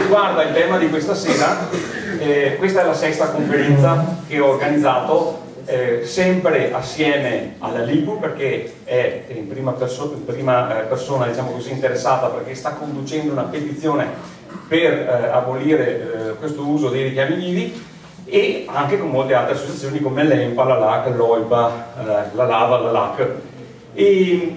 riguarda il tema di questa sera, questa è la sesta conferenza che ho organizzato, sempre assieme alla Lipu, perché è in prima persona, diciamo così, interessata, perché sta conducendo una petizione per abolire questo uso dei richiami vivi, e anche con molte altre associazioni come l'EMPA, la LAC, l'OIPA, la LAVA, la LAC. E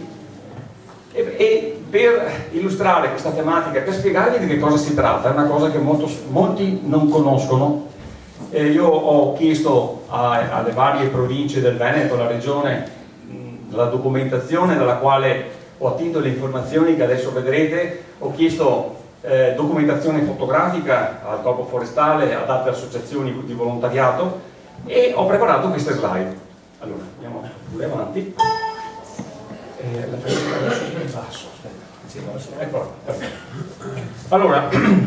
per illustrare questa tematica, per spiegarvi di che cosa si tratta, è una cosa che molti non conoscono. Io ho chiesto alle varie province del Veneto, alla regione, la documentazione dalla quale ho attinto le informazioni che adesso vedrete. Ho chiesto documentazione fotografica al Corpo Forestale, ad altre associazioni di volontariato, e ho preparato queste slide. Allora, andiamo pure avanti. La facciamo adesso in basso, aspetta. Ecco, perfetto. Allora,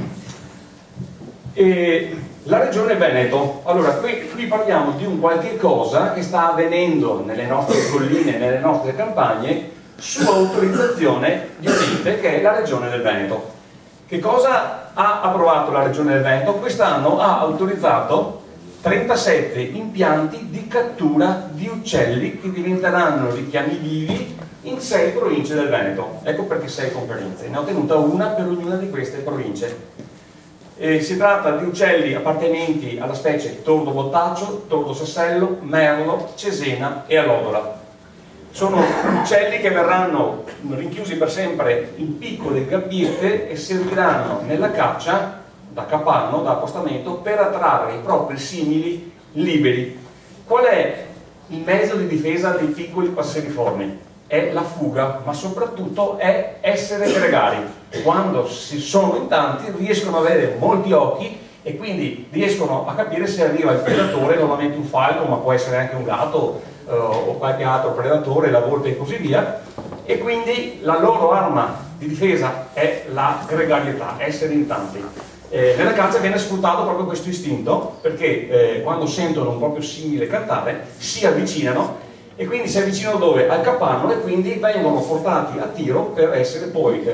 la regione Veneto. Allora, qui parliamo di un qualche cosa che sta avvenendo nelle nostre colline, nelle nostre campagne, su autorizzazione di un ente che è la regione del Veneto. Che cosa ha approvato la regione del Veneto? Quest'anno ha autorizzato 37 impianti di cattura di uccelli che diventeranno richiami vivi in 6 province del Veneto. Ecco perché 6 conferenze. Ne ho tenuta una per ognuna di queste province. Si tratta di uccelli appartenenti alla specie tordo bottaccio, tordo sassello, merlo, cesena e allodola. Sono uccelli che verranno rinchiusi per sempre in piccole gabbiette e serviranno nella caccia da capanno, da appostamento, per attrarre i propri simili liberi. Qual è il mezzo di difesa dei piccoli passeriformi? È la fuga, ma soprattutto è essere gregari. Quando si sono in tanti riescono ad avere molti occhi e quindi riescono a capire se arriva il predatore, normalmente un falco, ma può essere anche un gatto o qualche altro predatore, la volpe e così via, e quindi la loro arma di difesa è la gregarietà, essere in tanti. Nella caccia viene sfruttato proprio questo istinto, perché quando sentono un proprio simile cantare si avvicinano, e quindi si avvicinano dove? Al capanno, e quindi vengono portati a tiro per essere poi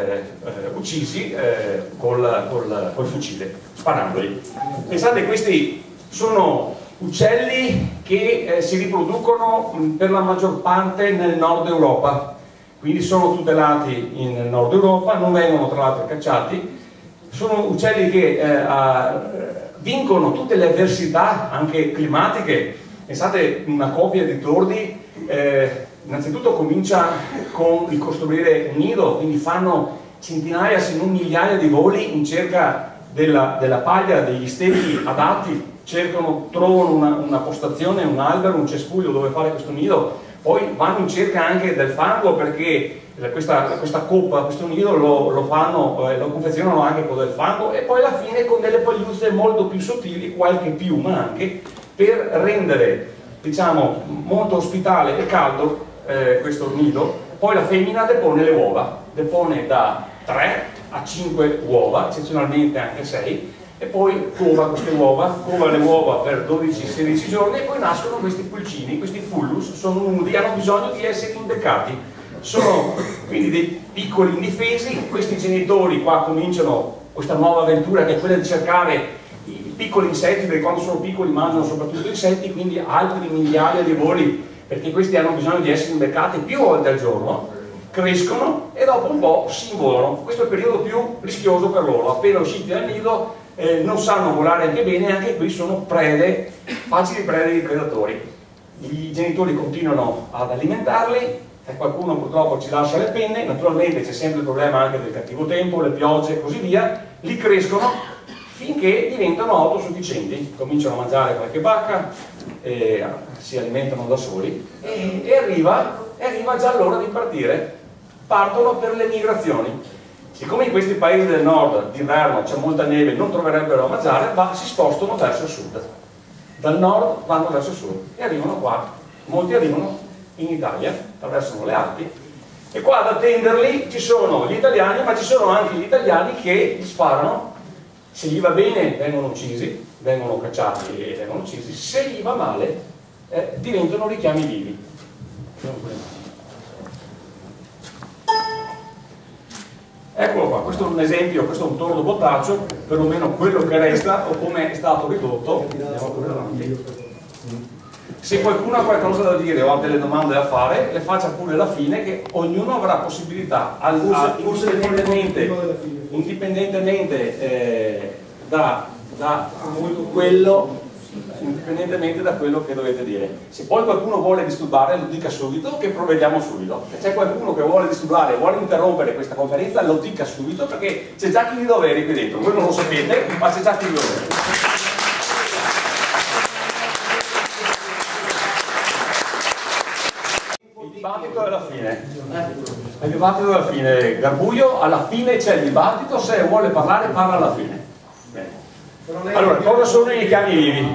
uccisi col fucile, sparandoli. Pensate, questi sono uccelli che si riproducono per la maggior parte nel nord Europa, quindi sono tutelati nel nord Europa, non vengono tra l'altro cacciati. Sono uccelli che vincono tutte le avversità anche climatiche. Pensate, una coppia di tordi innanzitutto comincia con il costruire un nido, quindi fanno centinaia se non migliaia di voli in cerca della paglia, degli stecchi adatti, trovano una postazione, un albero, un cespuglio dove fare questo nido, poi vanno in cerca anche del fango, perché questa coppa, questo nido lo confezionano anche con del fango, e poi alla fine con delle pagliuzze molto più sottili, qualche piuma anche, per rendere, diciamo, molto ospitale e caldo questo nido. Poi la femmina depone le uova, depone da 3 a 5 uova, eccezionalmente anche 6, e poi cova queste uova, cova le uova per 12-16 giorni, e poi nascono questi pulcini, questi fullus, sono nudi, hanno bisogno di essere imbeccati. Sono quindi dei piccoli indifesi. Questi genitori qua cominciano questa nuova avventura, che è quella di cercare i piccoli insetti, perché quando sono piccoli mangiano soprattutto insetti, quindi altri migliaia di voli, perché questi hanno bisogno di essere imbeccati più volte al giorno, crescono e dopo un po' si involano. Questo è il periodo più rischioso per loro, appena usciti dal nido non sanno volare anche bene, anche qui sono prede, facili prede di predatori. I genitori continuano ad alimentarli, e qualcuno purtroppo ci lascia le penne, naturalmente c'è sempre il problema anche del cattivo tempo, le piogge e così via, li crescono finché diventano autosufficienti, cominciano a mangiare qualche bacca, si alimentano da soli, e arriva già l'ora di partire. Partono per le migrazioni. Siccome in questi paesi del nord d'inverno c'è molta neve, non troverebbero da mangiare, si spostano verso il sud. Dal nord vanno verso il sud e arrivano qua. Molti arrivano in Italia, attraversano le Alpi, e qua ad attenderli ci sono gli italiani, ma ci sono anche gli italiani che gli sparano. Se gli va bene vengono uccisi, vengono cacciati e vengono uccisi. Se gli va male diventano richiami vivi. Eccolo qua, questo è un esempio, questo è un tordo bottaccio, perlomeno quello che resta o come è stato ridotto. Andiamo pure avanti. Se qualcuno ha qualcosa da dire o ha delle domande da fare, le faccia pure alla fine, che ognuno avrà possibilità, indipendentemente da quello che dovete dire. Se poi qualcuno vuole disturbare, lo dica subito, che provvediamo subito. Se c'è qualcuno che vuole disturbare, vuole interrompere questa conferenza, lo dica subito, perché c'è già chi di doveri qui dentro. Voi non lo sapete, ma c'è già chi di doveri. Il dibattito è alla fine. Il dibattito è alla fine. Garbuglio, alla fine c'è il dibattito, se vuole parlare parla alla fine. Bene. Allora, cosa sono i richiami vivi?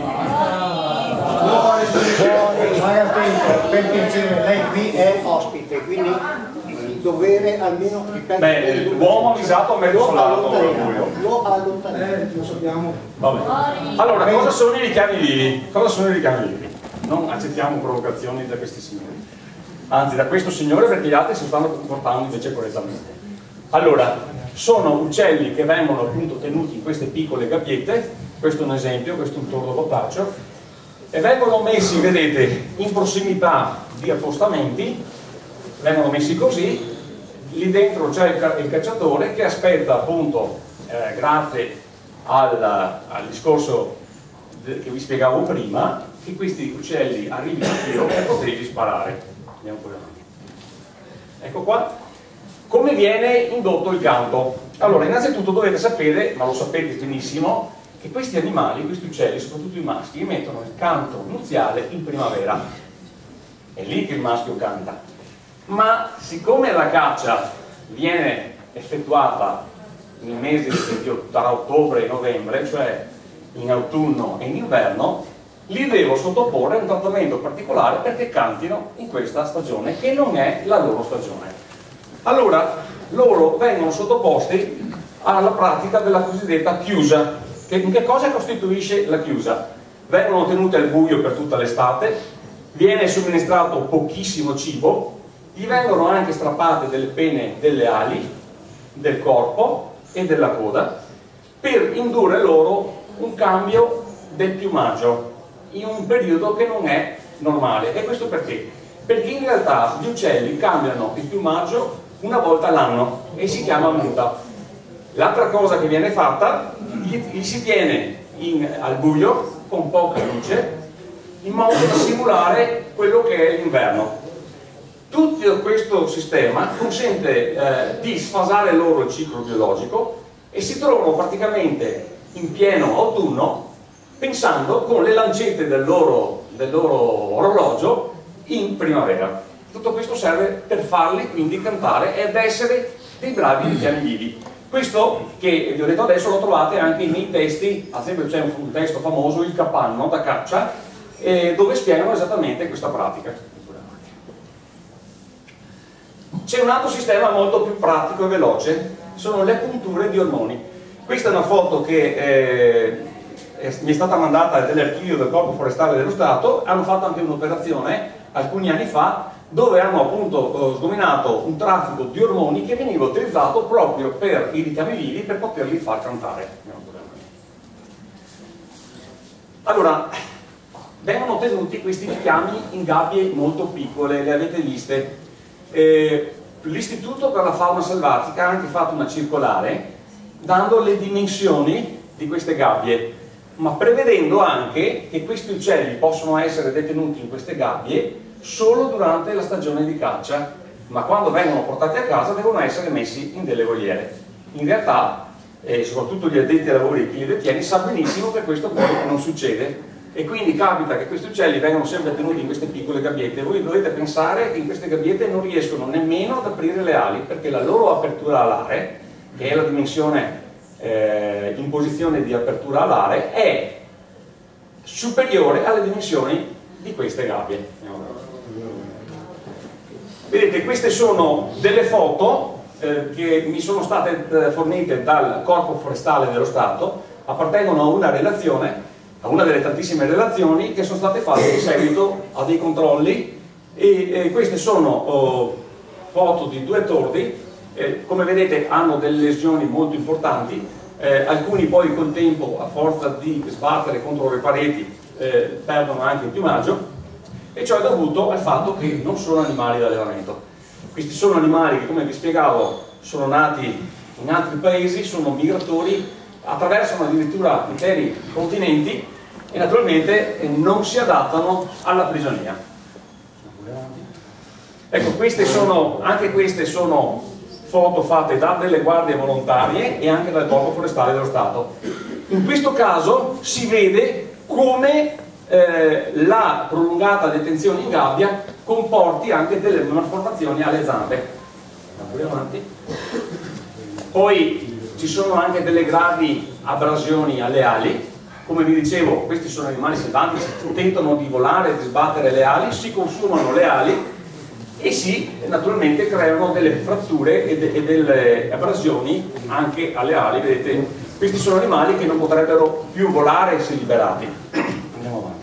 Vai attento, per piacere, lei qui è ospite, quindi il dovere almeno beh, l'uomo avvisato a mezzo solato. Lo allontaniamo, lo sappiamo. Vabbè. Allora, cosa sono i richiami vivi? Cosa sono i richiami vivi? Non accettiamo provocazioni da questi signori. Anzi, da questo signore, perché gli altri si stanno comportando invece correttamente. Allora, sono uccelli che vengono appunto tenuti in queste piccole gabbiette, questo è un esempio, questo è un tordo bottaccio, e vengono messi, vedete, in prossimità di appostamenti, vengono messi così, lì dentro c'è il cacciatore che aspetta appunto, grazie al discorso che vi spiegavo prima, che questi uccelli arrivino a tiro per poterli sparare. Andiamo pure avanti. Ecco qua. Come viene indotto il canto? Allora, innanzitutto dovete sapere, ma lo sapete benissimo, che questi animali, questi uccelli, soprattutto i maschi, emettono il canto nuziale in primavera. È lì che il maschio canta. Ma siccome la caccia viene effettuata nei mesi tra ottobre e novembre, cioè in autunno e in inverno, li devo sottoporre a un trattamento particolare perché cantino in questa stagione, che non è la loro stagione. Allora, loro vengono sottoposti alla pratica della cosiddetta chiusa. In che cosa costituisce la chiusa? Vengono tenute al buio per tutta l'estate, viene somministrato pochissimo cibo, gli vengono anche strappate delle penne delle ali, del corpo e della coda, per indurre loro un cambio del piumaggio in un periodo che non è normale. E questo perché? Perché in realtà gli uccelli cambiano il piumaggio una volta all'anno e si chiama muta. L'altra cosa che viene fatta, li si tiene al buio con poca luce in modo da simulare quello che è l'inverno. Tutto questo sistema consente di sfasare loro il ciclo biologico e si trovano praticamente in pieno autunno pensando con le lancette del loro orologio in primavera. Tutto questo serve per farli quindi cantare ed essere dei bravi richiami vivi. Questo che vi ho detto adesso lo trovate anche nei testi, ad esempio c'è un testo famoso, Il capanno da caccia, dove spiegano esattamente questa pratica. C'è un altro sistema molto più pratico e veloce, sono le punture di ormoni. Questa è una foto che mi è stata mandata dall'archivio del Corpo Forestale dello Stato. Hanno fatto anche un'operazione alcuni anni fa dove hanno appunto sgominato un traffico di ormoni che veniva utilizzato proprio per i richiami vivi per poterli far cantare. Allora, vengono tenuti questi richiami in gabbie molto piccole, le avete viste. L'Istituto per la Fauna Selvatica ha anche fatto una circolare dando le dimensioni di queste gabbie, ma prevedendo anche che questi uccelli possono essere detenuti in queste gabbie solo durante la stagione di caccia, ma quando vengono portati a casa devono essere messi in delle voliere. In realtà, soprattutto gli addetti ai lavori e chi li detiene sa benissimo che questo poi non succede, e quindi capita che questi uccelli vengono sempre tenuti in queste piccole gabbiette. Voi dovete pensare che in queste gabbiette non riescono nemmeno ad aprire le ali, perché la loro apertura alare, che è la dimensione in posizione di apertura alare, è superiore alle dimensioni di queste gabbie. Vedete, queste sono delle foto che mi sono state fornite dal Corpo Forestale dello Stato, appartengono a una relazione, a una delle tantissime relazioni che sono state fatte in seguito a dei controlli, e queste sono foto di due tordi come vedete hanno delle lesioni molto importanti, alcuni poi col tempo a forza di sbattere contro le pareti perdono anche il piumaggio, e ciò è dovuto al fatto che non sono animali da allevamento. Questi sono animali che, come vi spiegavo, sono nati in altri paesi, sono migratori, attraversano addirittura interi continenti e naturalmente non si adattano alla prigionia. Ecco, anche queste sono foto fatte da delle guardie volontarie e anche dal Corpo Forestale dello Stato. In questo caso si vede come la prolungata detenzione in gabbia comporti anche delle malformazioni alle zampe. Poi ci sono anche delle gravi abrasioni alle ali. Come vi dicevo, questi sono animali selvatici, tentano di volare, di sbattere le ali, si consumano le ali e naturalmente creano delle fratture e delle abrasioni anche alle ali. Vedete, questi sono animali che non potrebbero più volare se liberati. Andiamo avanti.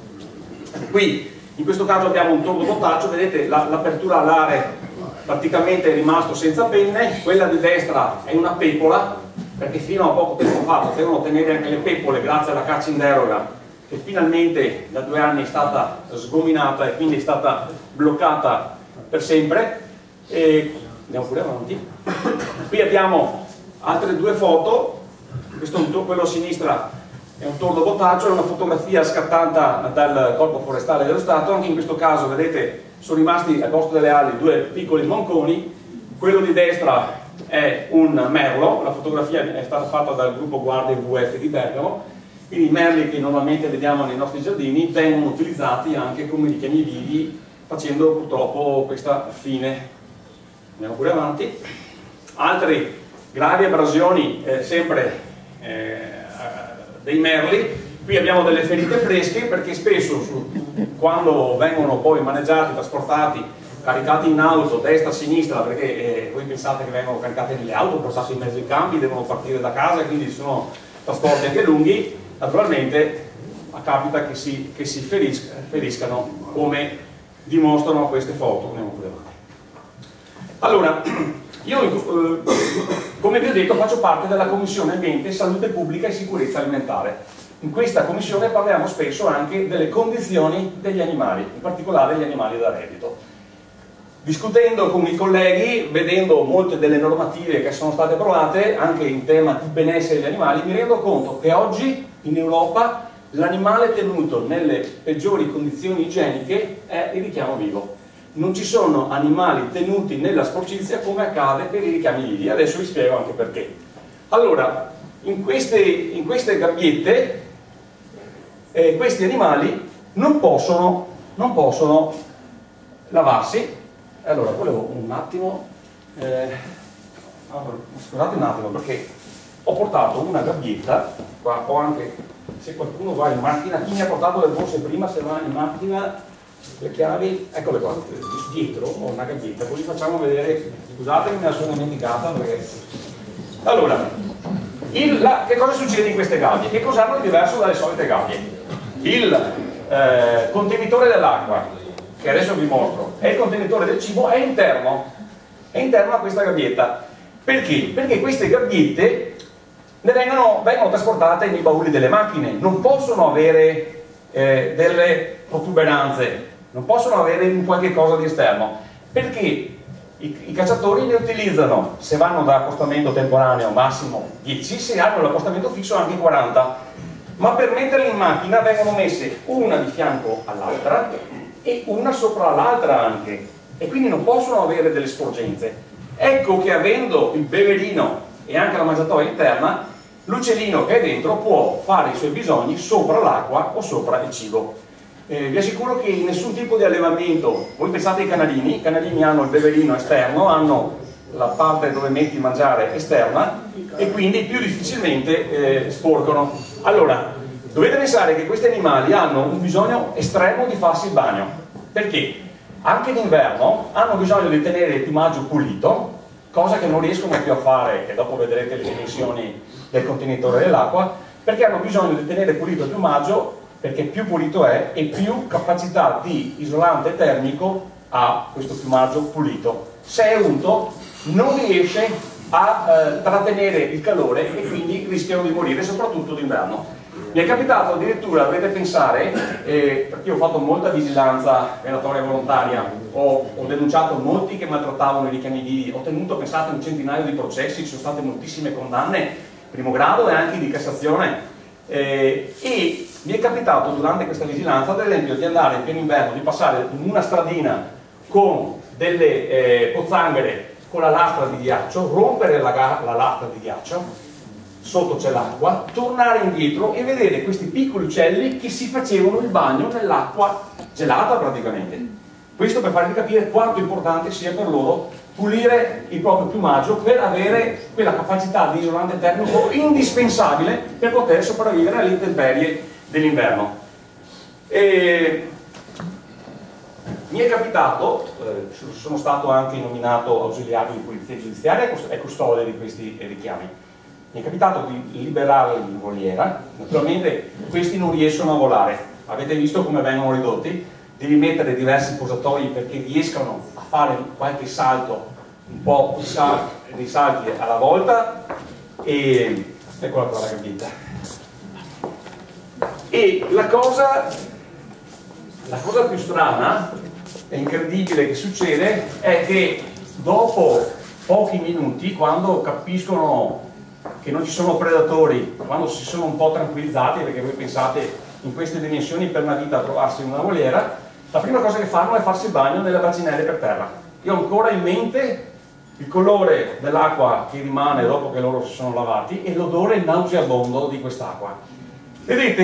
Qui in questo caso abbiamo un tordo bottaccio, vedete l'apertura alare praticamente è rimasto senza penne, quella di destra è una pepola, perché fino a poco tempo fa potevano tenere anche le pepole grazie alla caccia in deroga, che finalmente da 2 anni è stata sgominata e quindi è stata bloccata per sempre. E andiamo pure avanti. Qui abbiamo altre 2 foto, quello a sinistra è un tordo bottaccio, è una fotografia scattata dal Corpo Forestale dello Stato. Anche in questo caso, vedete, sono rimasti al posto delle ali 2 piccoli monconi. Quello di destra è un merlo, la fotografia è stata fatta dal gruppo Guardie WWF di Bergamo. Quindi i merli che normalmente vediamo nei nostri giardini vengono utilizzati anche come richiami vivi, facendo purtroppo questa fine. Andiamo pure avanti. Altre gravi abrasioni, sempre dei merli. Qui abbiamo delle ferite fresche, perché spesso quando vengono poi maneggiati, trasportati, caricati in auto destra sinistra, perché voi pensate che vengono caricati nelle auto, portati in mezzo ai campi, devono partire da casa, quindi sono trasporti anche lunghi, naturalmente capita che si feriscano, come dimostrano queste foto. Andiamo pure avanti. Allora, io come vi ho detto faccio parte della Commissione Ambiente, Salute Pubblica e Sicurezza Alimentare. In questa commissione parliamo spesso anche delle condizioni degli animali, in particolare degli animali da reddito. Discutendo con i colleghi, vedendo molte delle normative che sono state approvate anche in tema di benessere degli animali, mi rendo conto che oggi in Europa l'animale tenuto nelle peggiori condizioni igieniche è il richiamo vivo. Non ci sono animali tenuti nella sporcizia come accade per i richiami vivi. Adesso vi spiego anche perché. Allora, in queste gabbiette questi animali non possono lavarsi. Allora, volevo un attimo scusate un attimo, perché ho portato una gabbietta qua. Ho anche, se qualcuno va in macchina, chi mi ha portato le borse prima, se va in macchina, le chiavi, eccole qua, dietro ho una gabbietta, così facciamo vedere. Scusate che me la sono dimenticata, perché... Allora, che cosa succede in queste gabbie? Che cosa hanno di diverso dalle solite gabbie? Il contenitore dell'acqua, che adesso vi mostro, e il contenitore del cibo è interno a questa gabbietta. Perché? Perché queste gabbiette vengono trasportate nei bauli delle macchine, non possono avere delle protuberanze, non possono avere un qualche cosa di esterno, perché i cacciatori ne utilizzano, se vanno da accostamento temporaneo massimo 10, se hanno l'accostamento fisso anche 40, ma per metterli in macchina vengono messe una di fianco all'altra e una sopra l'altra anche, e quindi non possono avere delle sporgenze. Ecco che, avendo il beverino e anche la mangiatoia interna, l'uccellino che è dentro può fare i suoi bisogni sopra l'acqua o sopra il cibo. Vi assicuro che in nessun tipo di allevamento, voi pensate ai canalini, i canalini hanno il beverino esterno, hanno la parte dove metti il mangiare esterna e quindi più difficilmente sporcano. Allora, dovete pensare che questi animali hanno un bisogno estremo di farsi il bagno, perché anche d'inverno hanno bisogno di tenere il piumaggio pulito, cosa che non riescono più a fare, e dopo vedrete le dimensioni del contenitore dell'acqua, perché hanno bisogno di tenere pulito il piumaggio, perché più pulito è e più capacità di isolante termico ha questo piumaggio pulito. Se è unto non riesce a trattenere il calore e quindi rischiano di morire, soprattutto d'inverno. Mi è capitato addirittura, dovete pensare, perché io ho fatto molta vigilanza venatoria volontaria, ho denunciato molti che maltrattavano i richiami vivi, ho tenuto, pensate, un centinaio di processi, ci sono state moltissime condanne, primo grado e anche di Cassazione, e mi è capitato durante questa vigilanza, ad esempio, di andare in pieno inverno, di passare in una stradina con delle pozzanghere con la lastra di ghiaccio, rompere la lastra di ghiaccio, sotto c'è l'acqua, tornare indietro e vedere questi piccoli uccelli che si facevano il bagno nell'acqua gelata praticamente. Questo per farvi capire quanto importante sia per loro pulire il proprio piumaggio per avere quella capacità di isolante termico indispensabile per poter sopravvivere alle intemperie dell'inverno. Mi è capitato, sono stato anche nominato ausiliario di polizia giudiziaria e custode di questi richiami. Mi è capitato di liberarli in voliera, naturalmente questi non riescono a volare, avete visto come vengono ridotti? Devi mettere diversi posatori perché riescano a fare qualche salto, un po' di salti alla volta, e eccola qua la gambetta. E la cosa più strana e incredibile che succede è che dopo pochi minuti, quando capiscono che non ci sono predatori, quando si sono un po' tranquillizzati, perché voi pensate in queste dimensioni per una vita a trovarsi in una voliera, la prima cosa che fanno è farsi il bagno nelle bacinelle per terra. Io ho ancora in mente il colore dell'acqua che rimane dopo che loro si sono lavati e l'odore nauseabondo di quest'acqua. Vedete,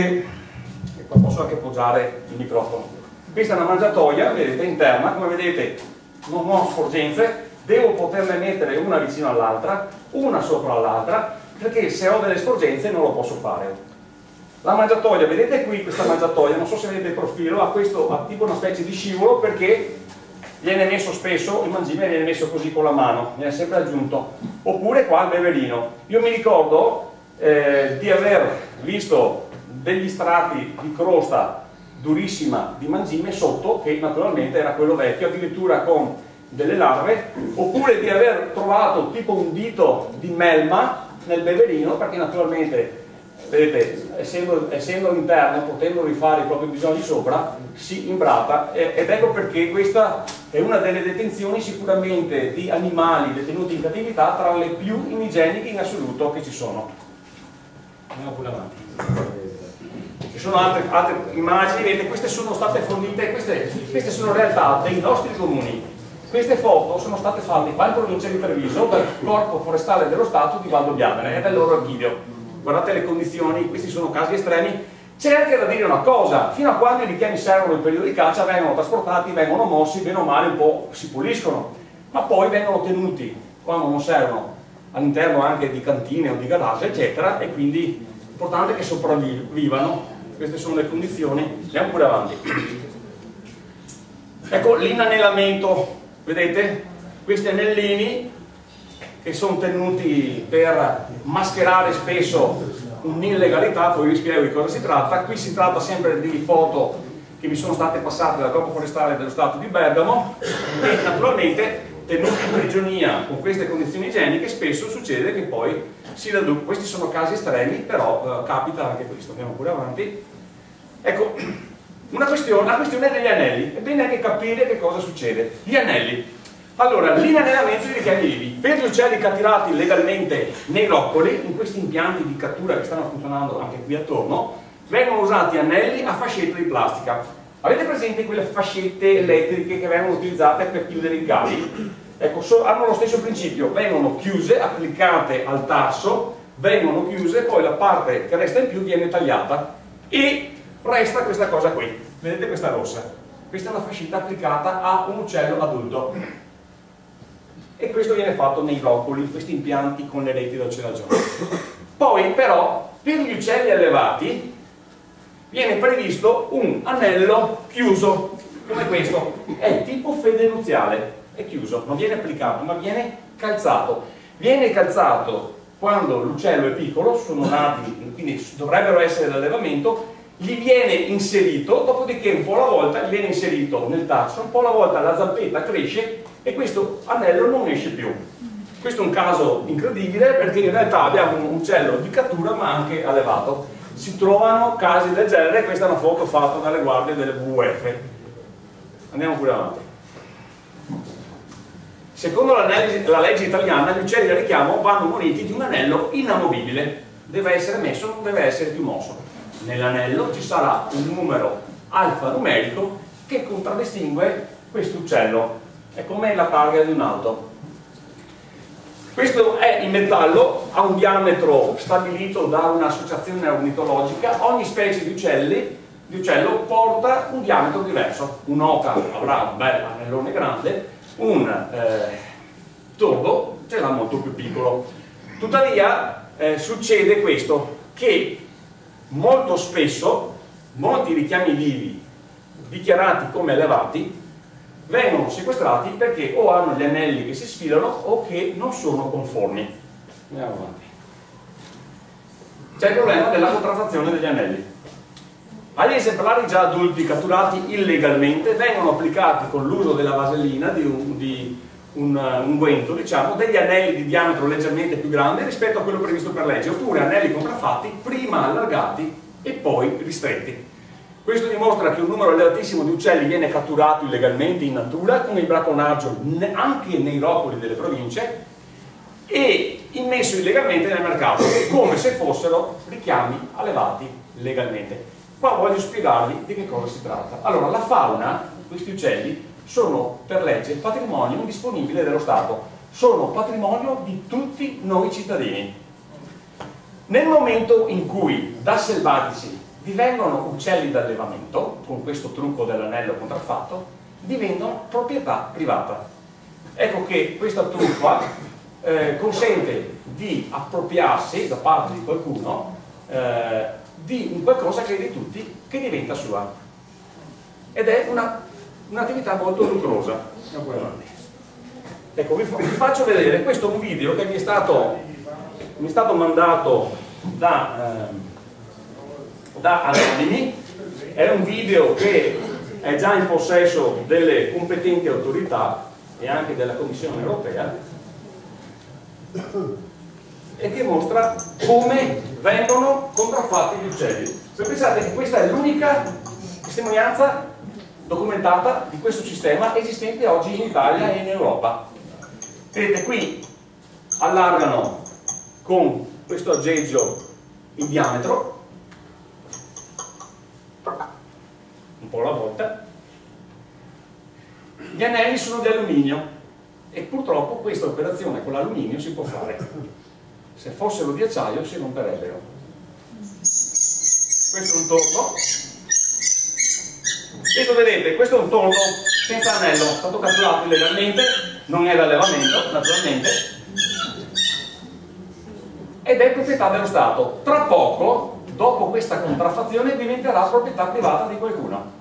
e qua posso anche appoggiare il microfono, questa è una mangiatoia, vedete, interna, come vedete non ho sporgenze, devo poterne mettere una vicino all'altra, una sopra l'altra, perché se ho delle sporgenze non lo posso fare. La mangiatoia, vedete qui questa mangiatoia, non so se vedete il profilo, ha tipo una specie di scivolo perché viene messo spesso, il mangime viene messo così con la mano, viene sempre aggiunto, oppure qua il beverino. Io mi ricordo di aver visto degli strati di crosta durissima di mangime sotto, che naturalmente era quello vecchio, addirittura con delle larve, oppure di aver trovato tipo un dito di melma nel beverino, perché naturalmente, vedete, essendo interno, potendo rifare i propri bisogni sopra, si imbrata, ed ecco perché questa è una delle detenzioni sicuramente di animali detenuti in cattività tra le più inigieniche in assoluto che ci sono. Andiamo pure avanti. Ci sono altre immagini, vedete, queste sono state fornite, queste sono realtà dei nostri comuni. Queste foto sono state fatte qua in provincia di Treviso dal Corpo Forestale dello Stato di Valdobbiadene e dal loro archivio. Guardate le condizioni, questi sono casi estremi. C'è anche da dire una cosa, fino a quando i richiami servono nel periodo di caccia vengono trasportati, vengono mossi, bene o male un po' si puliscono, ma poi vengono tenuti quando non servono all'interno anche di cantine o di garage eccetera, e quindi è importante che sopravvivano. Queste sono le condizioni, andiamo pure avanti. Ecco l'inanelamento, vedete? Questi anellini che sono tenuti per mascherare spesso un'illegalità, poi vi spiego di cosa si tratta. Qui si tratta sempre di foto che mi sono state passate dal Corpo Forestale dello Stato di Bergamo e naturalmente tenuti in prigionia con queste condizioni igieniche spesso succede che poi si raddoppiano. Questi sono casi estremi, però capita anche questo. Andiamo pure avanti. Ecco, la questione degli anelli, è bene anche capire che cosa succede. Gli anelli. Allora, l'inanelamento dei richiami vivi. Per gli uccelli catturati legalmente nei roccoli, in questi impianti di cattura che stanno funzionando anche qui attorno, vengono usati anelli a fascetta di plastica. Avete presente quelle fascette elettriche che vengono utilizzate per chiudere i cavi? Ecco, hanno lo stesso principio, vengono chiuse, applicate al tasso, vengono chiuse, poi la parte che resta in più viene tagliata e resta questa cosa qui. Vedete questa rossa? Questa è una fascetta applicata a un uccello adulto. E questo viene fatto nei roccoli, questi impianti con le reti d'ocellazione. Poi però per gli uccelli allevati viene previsto un anello chiuso come questo, è tipo fede nuziale, è chiuso, non viene applicato ma viene calzato. Viene calzato quando l'uccello è piccolo, sono nati, quindi dovrebbero essere d'allevamento, gli viene inserito, dopodiché un po' alla volta gli viene inserito nel tasso, un po' alla volta la zampetta cresce e questo anello non esce più. Questo è un caso incredibile perché in realtà abbiamo un uccello di cattura ma anche allevato. Si trovano casi del genere, questa è una foto fatta dalle guardie del WWF. Andiamo pure avanti. Secondo la legge italiana gli uccelli da richiamo vanno muniti di un anello inamovibile, deve essere messo, non deve essere più mosso. Nell'anello ci sarà un numero alfanumerico che contraddistingue questo uccello, è come la targa di un'auto. Questo è in metallo, ha un diametro stabilito da un'associazione ornitologica. Ogni specie di uccello porta un diametro diverso. Un'oca avrà un bel anellone grande, un tordo ce l'ha molto più piccolo. Tuttavia succede questo, che molto spesso molti richiami vivi dichiarati come allevati vengono sequestrati perché o hanno gli anelli che si sfilano o che non sono conformi. Andiamo avanti. C'è il problema della contraffazione degli anelli. Agli esemplari già adulti catturati illegalmente vengono applicati con l'uso della vasellina di un unguento, diciamo, degli anelli di diametro leggermente più grande rispetto a quello previsto per legge, oppure anelli contraffatti prima allargati e poi ristretti. Questo dimostra che un numero elevatissimo di uccelli viene catturato illegalmente in natura con il bracconaggio anche nei rocoli delle province e immesso illegalmente nel mercato, come se fossero richiami allevati legalmente. Qua voglio spiegarvi di che cosa si tratta. Allora, la fauna, questi uccelli, sono per legge patrimonio indisponibile dello Stato, sono patrimonio di tutti noi cittadini. Nel momento in cui da selvatici divengono uccelli d'allevamento, con questo trucco dell'anello contraffatto, diventano proprietà privata. Ecco che questa truffa consente di appropriarsi da parte di qualcuno di un qualcosa che è di tutti, che diventa sua. Ed è un'attività molto lucrosa. Ecco, vi faccio vedere, questo è un video che mi è stato mandato da anonimi, è un video che è già in possesso delle competenti autorità e anche della Commissione europea e che mostra come vengono contraffatti gli uccelli. Pensate che questa è l'unica testimonianza documentata di questo sistema esistente oggi in Italia e in Europa. Vedete, qui allargano con questo aggeggio il diametro un po' alla volta. Gli anelli sono di alluminio e purtroppo questa operazione con l'alluminio si può fare. Se fossero di acciaio si romperebbero. Questo è un tordo. Questo, vedete, questo è un tordo senza anello, è stato catturato illegalmente, non è d'allevamento naturalmente, ed è proprietà dello Stato. Tra poco, dopo questa contraffazione, diventerà proprietà privata di qualcuno.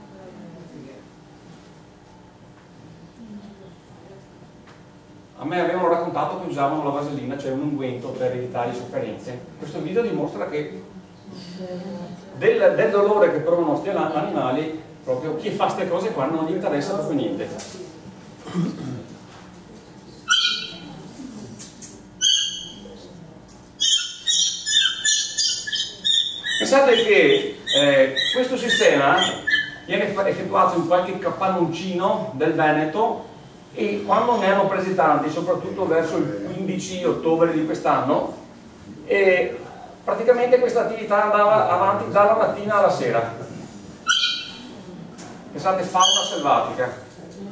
A me avevano raccontato che usavano la vasellina, cioè un unguento per evitare le sofferenze. Questo video dimostra che del dolore che provano questi animali, proprio chi fa queste cose qua non gli interessa proprio niente. Pensate che questo sistema viene effettuato in qualche capannocino del Veneto e quando ne hanno presi tanti, soprattutto verso il 15 ottobre di quest'anno, praticamente questa attività andava avanti dalla mattina alla sera. Pensate, fauna selvatica.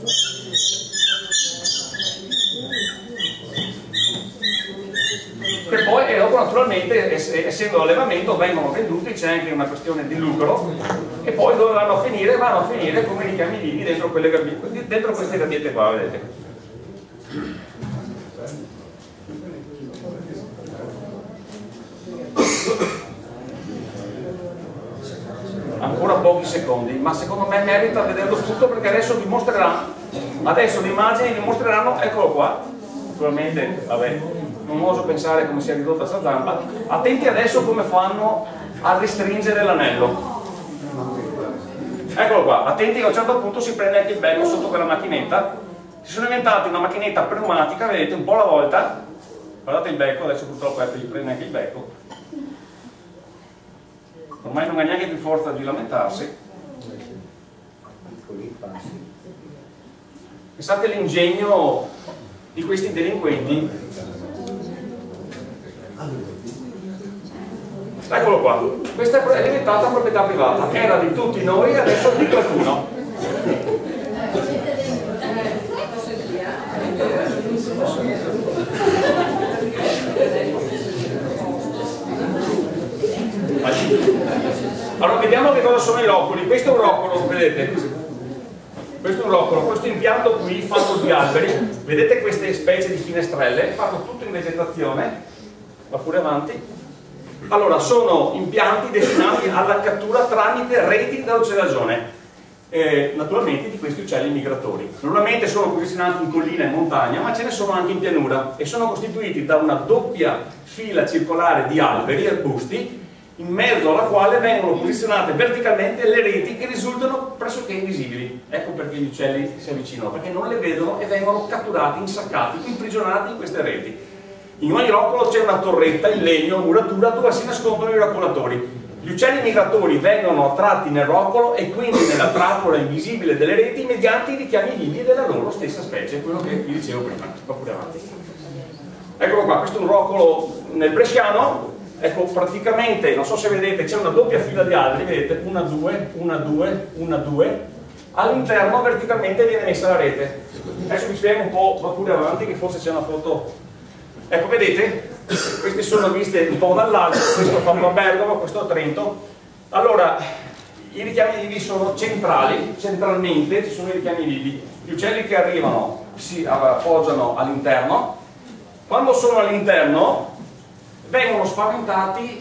Che poi dopo naturalmente, essendo allevamento, vengono venduti, c'è anche una questione di lucro, e poi dove vanno a finire? Vanno a finire come richiami vivi dentro queste gabbiette qua, vedete. Ancora pochi secondi, ma secondo me merita vederlo tutto, perché adesso vi mostreranno, adesso le immagini vi mostreranno, eccolo qua, naturalmente, vabbè, non oso pensare come sia ridotta questa zampa. Attenti adesso come fanno a restringere l'anello. Eccolo qua, attenti che a un certo punto si prende anche il becco sotto quella macchinetta. Si sono inventati una macchinetta pneumatica, vedete, un po' alla volta, Guardate il becco, adesso purtroppo gli prende anche il becco. Ormai non ha neanche più forza di lamentarsi. Pensate all'ingegno di questi delinquenti. Eccolo qua, questa è diventata proprietà privata, era di tutti noi, adesso è di qualcuno. Allora vediamo che cosa sono i roccoli. Questo è un roccolo, vedete? Questo è un roccolo, questo impianto qui fatto di alberi, vedete queste specie di finestrelle, fatto tutto in vegetazione, va pure avanti. Allora, sono impianti destinati alla cattura tramite reti da uccellagione, naturalmente di questi uccelli migratori. Normalmente sono posizionati in collina e montagna, ma ce ne sono anche in pianura e sono costituiti da una doppia fila circolare di alberi e arbusti, in mezzo alla quale vengono posizionate verticalmente le reti che risultano pressoché invisibili. Ecco perché gli uccelli si avvicinano, perché non le vedono e vengono catturati, insaccati, imprigionati in queste reti. In ogni roccolo c'è una torretta in legno, muratura, dove si nascondono i roccolatori. Gli uccelli migratori vengono attratti nel roccolo e quindi nella trappola invisibile delle reti mediante i richiami vivi della loro stessa specie, quello che vi dicevo prima. Va pure avanti. Eccolo qua, questo è un roccolo nel bresciano. Ecco, praticamente, non so se vedete, c'è una doppia fila di alberi, vedete, una, due, una, due, una, due. All'interno verticalmente viene messa la rete. Adesso vi spiego un po', va pure avanti, che forse c'è una foto. Ecco, vedete? Queste sono viste un po' dall'alto, questo fatto a Bergamo, questo a Trento. Allora, i richiami vivi sono centrali, centralmente ci sono i richiami vivi. Gli uccelli che arrivano si appoggiano all'interno. Quando sono all'interno vengono spaventati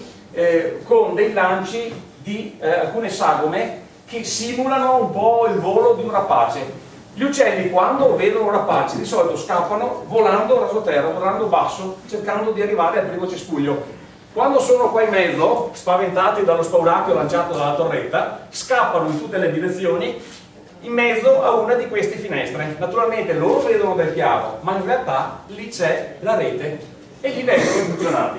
con dei lanci di alcune sagome che simulano un po' il volo di un rapace. Gli uccelli quando vedono un rapace di solito scappano volando rasoterra, volando basso, cercando di arrivare al primo cespuglio. Quando sono qua in mezzo, spaventati dallo spauracchio lanciato dalla torretta, scappano in tutte le direzioni in mezzo a una di queste finestre. Naturalmente loro vedono del chiaro, ma in realtà lì c'è la rete e gli vengono imprigionati.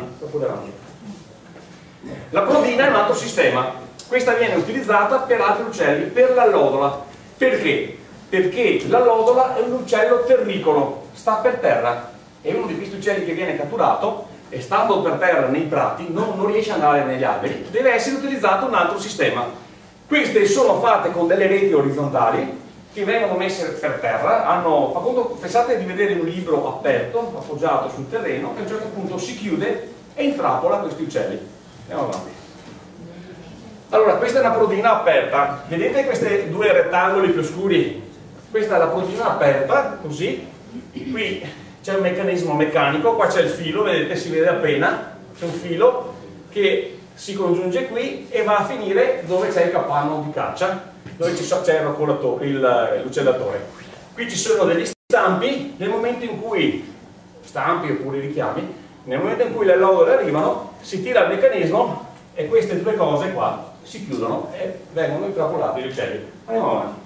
La prodina è un altro sistema. Questa viene utilizzata per altri uccelli, per l'allodola. Perché? Perché l'allodola è un uccello terricolo, sta per terra. È uno di questi uccelli che viene catturato e stando per terra nei prati non riesce ad andare negli alberi, deve essere utilizzato un altro sistema. Queste sono fatte con delle reti orizzontali che vengono messe per terra, pensate di vedere un libro aperto, appoggiato sul terreno, e a un certo punto si chiude e intrappola questi uccelli. Andiamo avanti. Allora, questa è una prodina aperta. Vedete questi due rettangoli più scuri? Questa è la prodina aperta, così. Qui c'è un meccanismo meccanico, qua c'è il filo, vedete, si vede appena, c'è un filo che si congiunge qui e va a finire dove c'è il capanno di caccia, dove c'è l'uccellatore. Qui ci sono degli stampi, nel momento in cui, stampi oppure richiami, nel momento in cui le allodole arrivano, si tira il meccanismo e queste due cose qua si chiudono e vengono intrappolati gli uccelli. Andiamo avanti.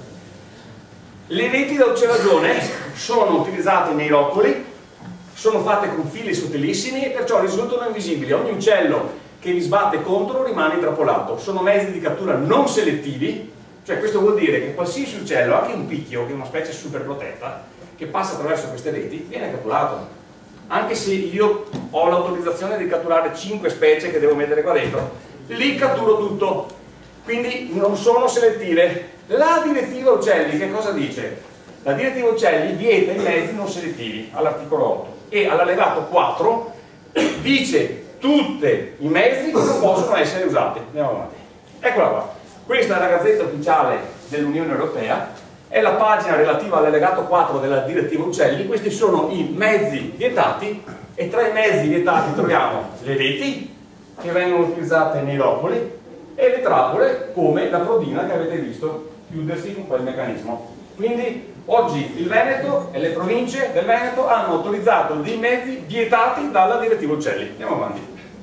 Le reti da uccellagione sono utilizzate nei roccoli, sono fatte con fili sottilissimi e perciò risultano invisibili. Ogni uccello che vi sbatte contro rimane intrappolato. Sono mezzi di cattura non selettivi, cioè questo vuol dire che qualsiasi uccello, anche un picchio, che è una specie super protetta, che passa attraverso queste reti, viene catturato. Anche se io ho l'autorizzazione di catturare 5 specie che devo mettere qua dentro, lì catturo tutto, quindi non sono selettive. La direttiva uccelli che cosa dice? La direttiva uccelli vieta i mezzi non selettivi all'articolo 8 e all'allegato 4 dice tutti i mezzi che non possono essere usati. Andiamo avanti. Eccola qua. Questa è la Gazzetta Ufficiale dell'Unione Europea, è la pagina relativa all'allegato 4 della direttiva uccelli. Questi sono i mezzi vietati e tra i mezzi vietati troviamo le reti che vengono utilizzate nei roccoli e le trappole come la prodina che avete visto chiudersi con quel meccanismo. Quindi oggi il Veneto e le province del Veneto hanno autorizzato dei mezzi vietati dalla direttiva uccelli. Andiamo avanti.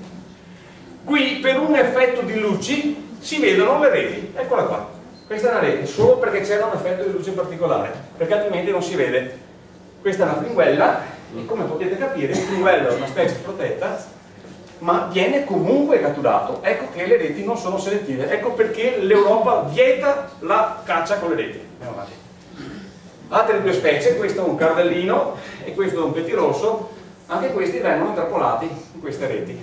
Qui per un effetto di luci si vedono le reti, eccola qua. Questa è una rete solo perché c'era un effetto di luce particolare, perché altrimenti non si vede. Questa è una fringuella e come potete capire il frummello è una specie protetta, ma viene comunque catturato. Ecco che le reti non sono selettive, ecco perché l'Europa vieta la caccia con le reti. Andiamo avanti. Altre due specie, questo è un cardellino e questo è un petirosso, anche questi vengono intrappolati in queste reti.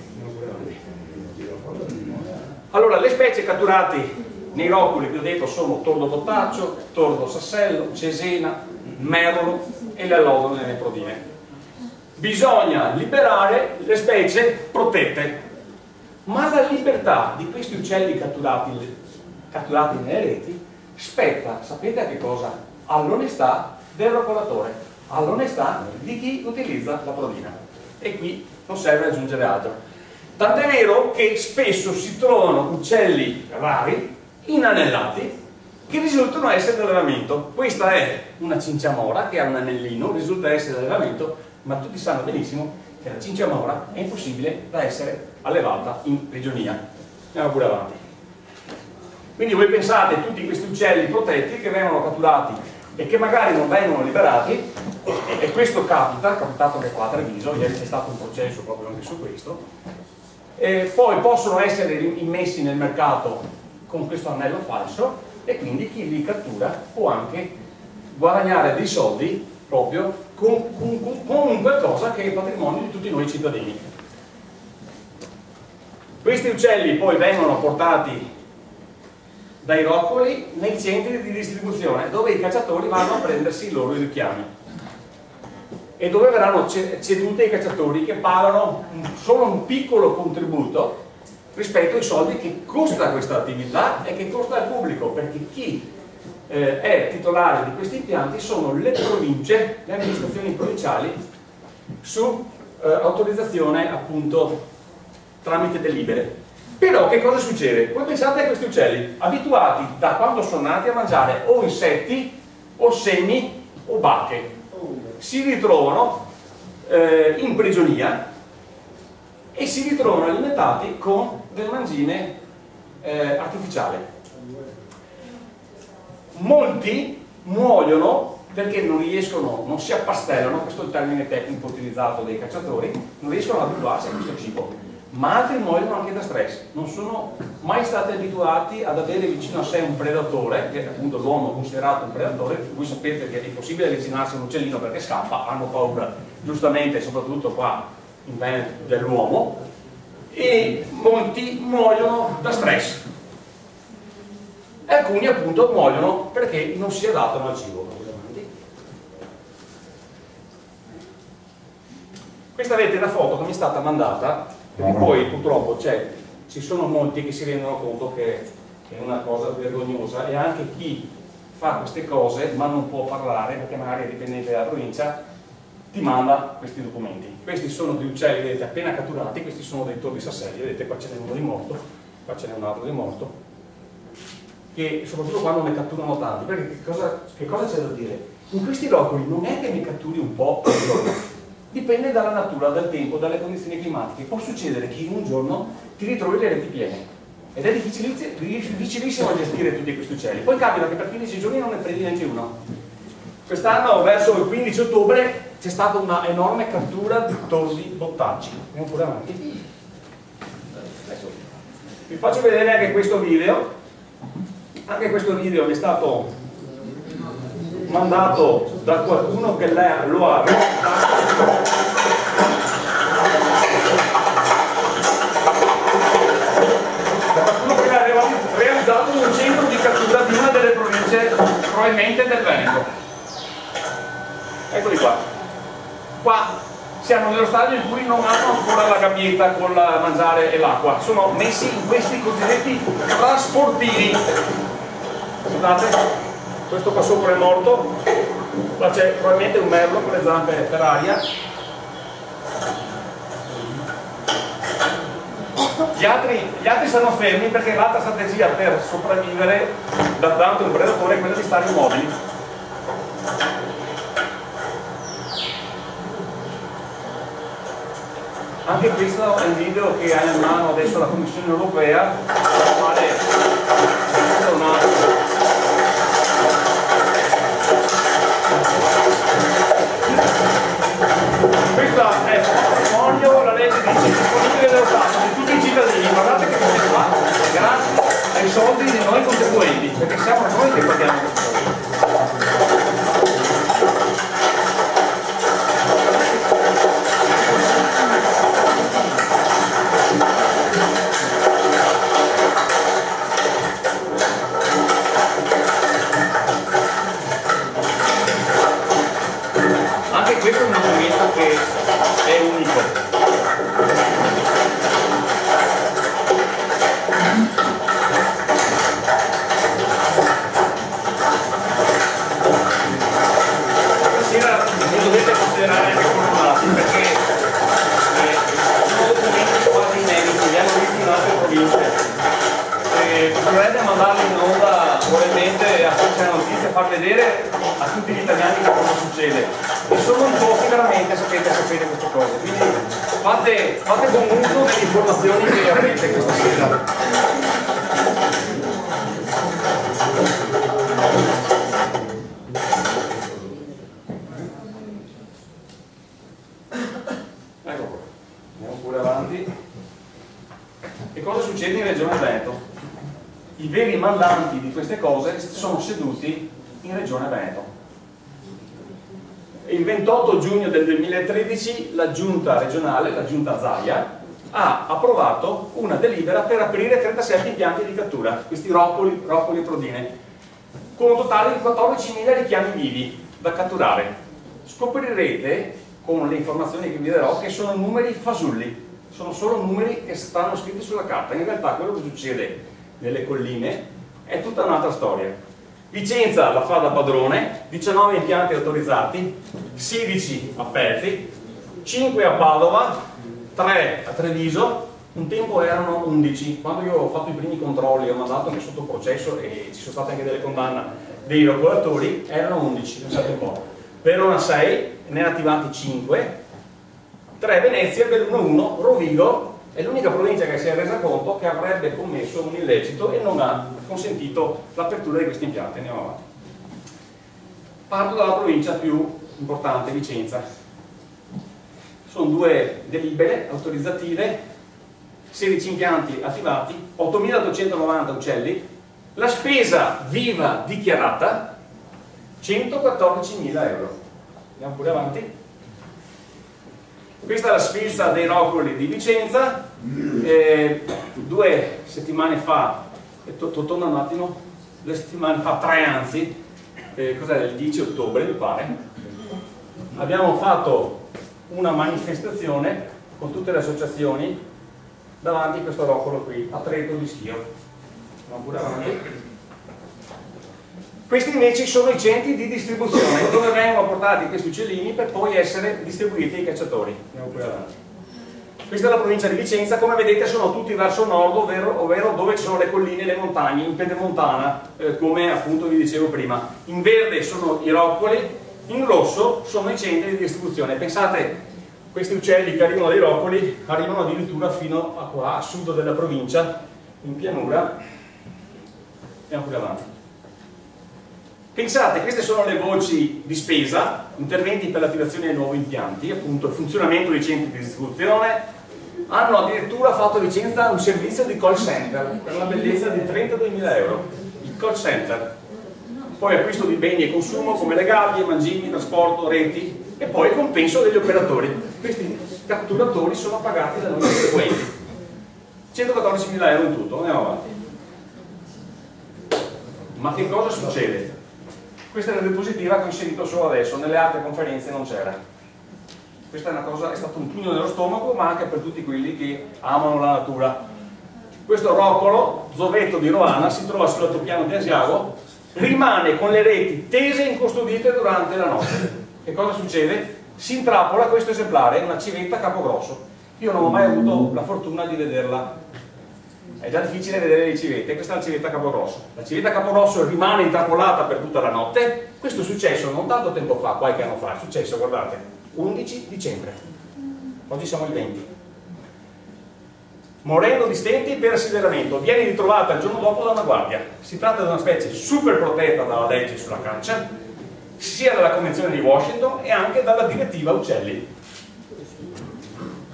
Allora, le specie catturate nei roccoli, vi ho detto, sono tordo bottaccio, tordo sassello, cesena, merlo e le allodole nelle prodine. Bisogna liberare le specie protette, ma la libertà di questi uccelli catturati nelle reti spetta, sapete a che cosa? All'onestà del roccolatore, all'onestà di chi utilizza la prodina. E qui non serve aggiungere altro. Tant'è vero che spesso si trovano uccelli rari, inanellati, che risultano essere d'allevamento. Questa è una cinciamora che ha un anellino, risulta essere d'allevamento, ma tutti sanno benissimo che la cinciamora è impossibile da essere allevata in prigionia. Andiamo pure avanti. Quindi voi pensate a tutti questi uccelli protetti che vengono catturati e che magari non vengono liberati, e questo è capitato anche qua a Treviso, ieri c'è stato un processo proprio anche su questo, e poi possono essere immessi nel mercato con questo anello falso, e quindi chi li cattura può anche guadagnare dei soldi proprio con qualcosa che è patrimonio di tutti noi cittadini. Questi uccelli poi vengono portati dai roccoli nei centri di distribuzione, dove i cacciatori vanno a prendersi i loro richiami e dove verranno cedute ai cacciatori, che pagano solo un piccolo contributo rispetto ai soldi che costa questa attività e che costa al pubblico, perché chi è titolare di questi impianti sono le province, le amministrazioni provinciali, su autorizzazione appunto tramite delibere. Però che cosa succede? Voi pensate a questi uccelli abituati da quando sono nati a mangiare o insetti o semi o bacche, si ritrovano in prigionia e si ritrovano alimentati con del mangime artificiale. Molti muoiono perché non riescono, non si appastellano, questo è il termine tecnico utilizzato dai cacciatori, non riescono ad abituarsi a questo cibo, ma altri muoiono anche da stress, non sono mai stati abituati ad avere vicino a sé un predatore, che appunto l'uomo è considerato un predatore. Voi sapete che è impossibile avvicinarsi a un uccellino perché scappa, hanno paura, giustamente, soprattutto qua in Veneto, dell'uomo, e molti muoiono da stress. E alcuni appunto muoiono perché non si adattano al cibo. Questa avete la foto che mi è stata mandata, perché poi purtroppo ci sono molti che si rendono conto che è una cosa vergognosa, e anche chi fa queste cose ma non può parlare perché magari è dipendente dalla provincia, ti manda questi documenti. Questi sono degli uccelli, vedete, appena catturati. Questi sono dei tordi sasselli, vedete, qua ce n'è uno di morto, qua ce n'è un altro di morto, che soprattutto quando ne catturano tanti, perché che cosa c'è da dire? In questi roccoli non è che ne catturi un po' al giorno, dipende dalla natura, dal tempo, dalle condizioni climatiche. Può succedere che in un giorno ti ritrovi le reti piene ed è difficilissimo gestire tutti questi uccelli. Poi capita che per 15 giorni non ne prendi neanche uno. Quest'anno verso il 15 ottobre c'è stata una enorme cattura di tordi bottacci. Andiamo pure avanti. Adesso vi faccio vedere anche questo video. Anche questo video mi è stato mandato da qualcuno che lo ha realizzato. Da qualcuno che l'ha realizzato in un centro di cattura di una delle province probabilmente del Veneto. Eccoli qua. Qua siamo nello stadio in cui non hanno ancora la gabbietta con la mangiare e l'acqua, sono messi in questi cosiddetti trasportini. Guardate, questo qua sopra è morto, qua c'è probabilmente un merlo con le zampe per aria. Gli altri stanno fermi perché l'altra strategia per sopravvivere davanti a un predatore è quella di stare immobili. Anche questo è un video che ha in mano adesso la Commissione Europea, perché siamo noi che paghiamo queste cose. Anche questo è un movimento che è unico. Stasera mi dovete considerare anche fortunati perché sono documenti quasi inediti, li hanno visti in altre province. Bisognerebbe mandarli in onda probabilmente a Faccia Notizie, far vedere a tutti gli italiani cosa succede. E sono in pochi veramente, sapete queste cose. Quindi fate buon uso delle informazioni che avrete questa sera. Ecco qua, andiamo pure avanti. E cosa succede in Regione Veneto? I veri mandanti di queste cose sono seduti in Regione Veneto. Il 28 giugno del 2013 la giunta regionale, la giunta Zaia, ha approvato una delibera per aprire 37 impianti di cattura, questi roccoli e prodine, con un totale di 14.000 richiami vivi da catturare. Scoprirete, con le informazioni che vi darò, che sono numeri fasulli, sono solo numeri che stanno scritti sulla carta. In realtà quello che succede nelle colline è tutta un'altra storia. Vicenza la fa da padrone, 19 impianti autorizzati, 16 aperti, 5 a Padova, 3 a Treviso, un tempo erano 11. Quando io ho fatto i primi controlli, ho mandato anche sotto processo e ci sono state anche delle condanne dei roccolatori, erano 11, pensate un po'. Verona 6, ne ha attivati 5, 3 Venezia, Belluno 1, Rovigo è l'unica provincia che si è resa conto che avrebbe commesso un illecito e non ha consentito l'apertura di questi impianti. Andiamo avanti. Parto dalla provincia più importante, Vicenza. Sono 2 delibere autorizzative, 16 impianti attivati, 8.290 uccelli, la spesa viva dichiarata 114.000 euro. Andiamo pure avanti. Questa è la sfilza dei roccoli di Vicenza. 2 settimane fa, torna un attimo, 2 settimane fa, 3 anzi, cos'è, il 10 ottobre mi pare, abbiamo fatto una manifestazione con tutte le associazioni davanti a questo roccolo qui, a Trento di Schio. Andiamo pure avanti. Questi invece sono i centri di distribuzione dove vengono portati questi uccellini per poi essere distribuiti ai cacciatori. Andiamo pure avanti. Questa è la provincia di Vicenza, come vedete sono tutti verso nord, ovvero dove ci sono le colline e le montagne, in pedemontana, come appunto vi dicevo prima. In verde sono i roccoli, in rosso sono i centri di distribuzione. Pensate, questi uccelli che arrivano dai roccoli arrivano addirittura fino a qua, a sud della provincia, in pianura. Andiamo pure avanti. Pensate, queste sono le voci di spesa, interventi per l'attivazione dei nuovi impianti, appunto il funzionamento dei centri di distribuzione. Hanno addirittura fatto a Vicenza un servizio di call center per una bellezza di 32.000 euro. Il call center. Poi acquisto di beni e consumo come le gabbie, mangimi, trasporto, reti e poi il compenso degli operatori. Questi catturatori sono pagati da noi contribuenti. 114.000 euro in tutto, andiamo avanti. Ma che cosa succede? Questa è una diapositiva che ho inserito solo adesso, nelle altre conferenze non c'era. Questa è una cosa, è stato un pugno nello stomaco, ma anche per tutti quelli che amano la natura. Questo roccolo, zovetto di Roana, si trova sull'altopiano di Asiago, rimane con le reti tese e incustodite durante la notte. Che cosa succede? Si intrappola questo esemplare, una civetta capogrosso. Io non ho mai avuto la fortuna di vederla. È già difficile vedere le civette, questa è la civetta caporosso. La civetta caporosso rimane intrappolata per tutta la notte. Questo è successo non tanto tempo fa, qualche anno fa, è successo, guardate, 11 dicembre. Oggi siamo il 20. Morendo di stenti per assideramento, viene ritrovata il giorno dopo da una guardia. Si tratta di una specie super protetta dalla legge sulla caccia, sia dalla Convenzione di Washington e anche dalla direttiva Uccelli.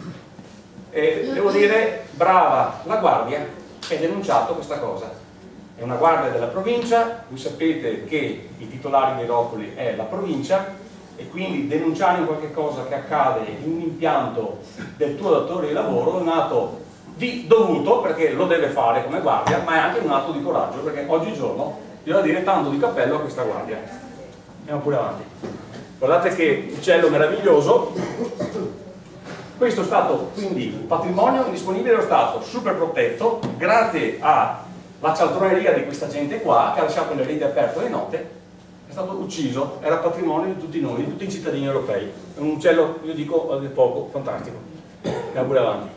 E devo dire, brava la guardia che ha denunciato questa cosa. è una guardia della provincia. Voi sapete che i titolari dei rocoli è la provincia, e quindi denunciare in qualche cosa che accade in un impianto del tuo datore di lavoro è un atto di dovuto, perché lo deve fare come guardia, ma è anche un atto di coraggio, perché oggigiorno bisogna dire tanto di cappello a questa guardia. Andiamo pure avanti. Guardate che uccello meraviglioso. Questo è stato quindi un patrimonio disponibile allo Stato, super protetto, grazie alla cialtroneria di questa gente qua, che ha lasciato le reti aperte di notte. È stato ucciso, era patrimonio di tutti noi, di tutti i cittadini europei. È un uccello, io dico, a dir poco, fantastico. Andiamo pure avanti.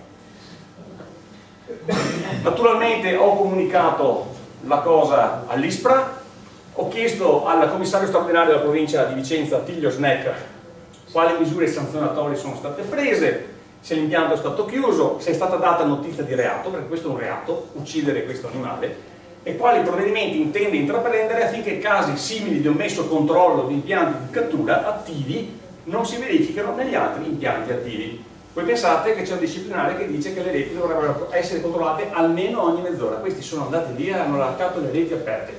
Naturalmente ho comunicato la cosa all'ISPRA, ho chiesto al commissario straordinario della provincia di Vicenza, Attilio Snack, quali misure sanzionatorie sono state prese, se l'impianto è stato chiuso, se è stata data notizia di reato, perché questo è un reato, uccidere questo animale, e quali provvedimenti intende intraprendere affinché casi simili di omesso controllo di impianti di cattura attivi non si verifichino negli altri impianti attivi. Voi pensate che c'è un disciplinare che dice che le reti dovrebbero essere controllate almeno ogni mezz'ora. Questi sono andati via e hanno lasciato le reti aperte.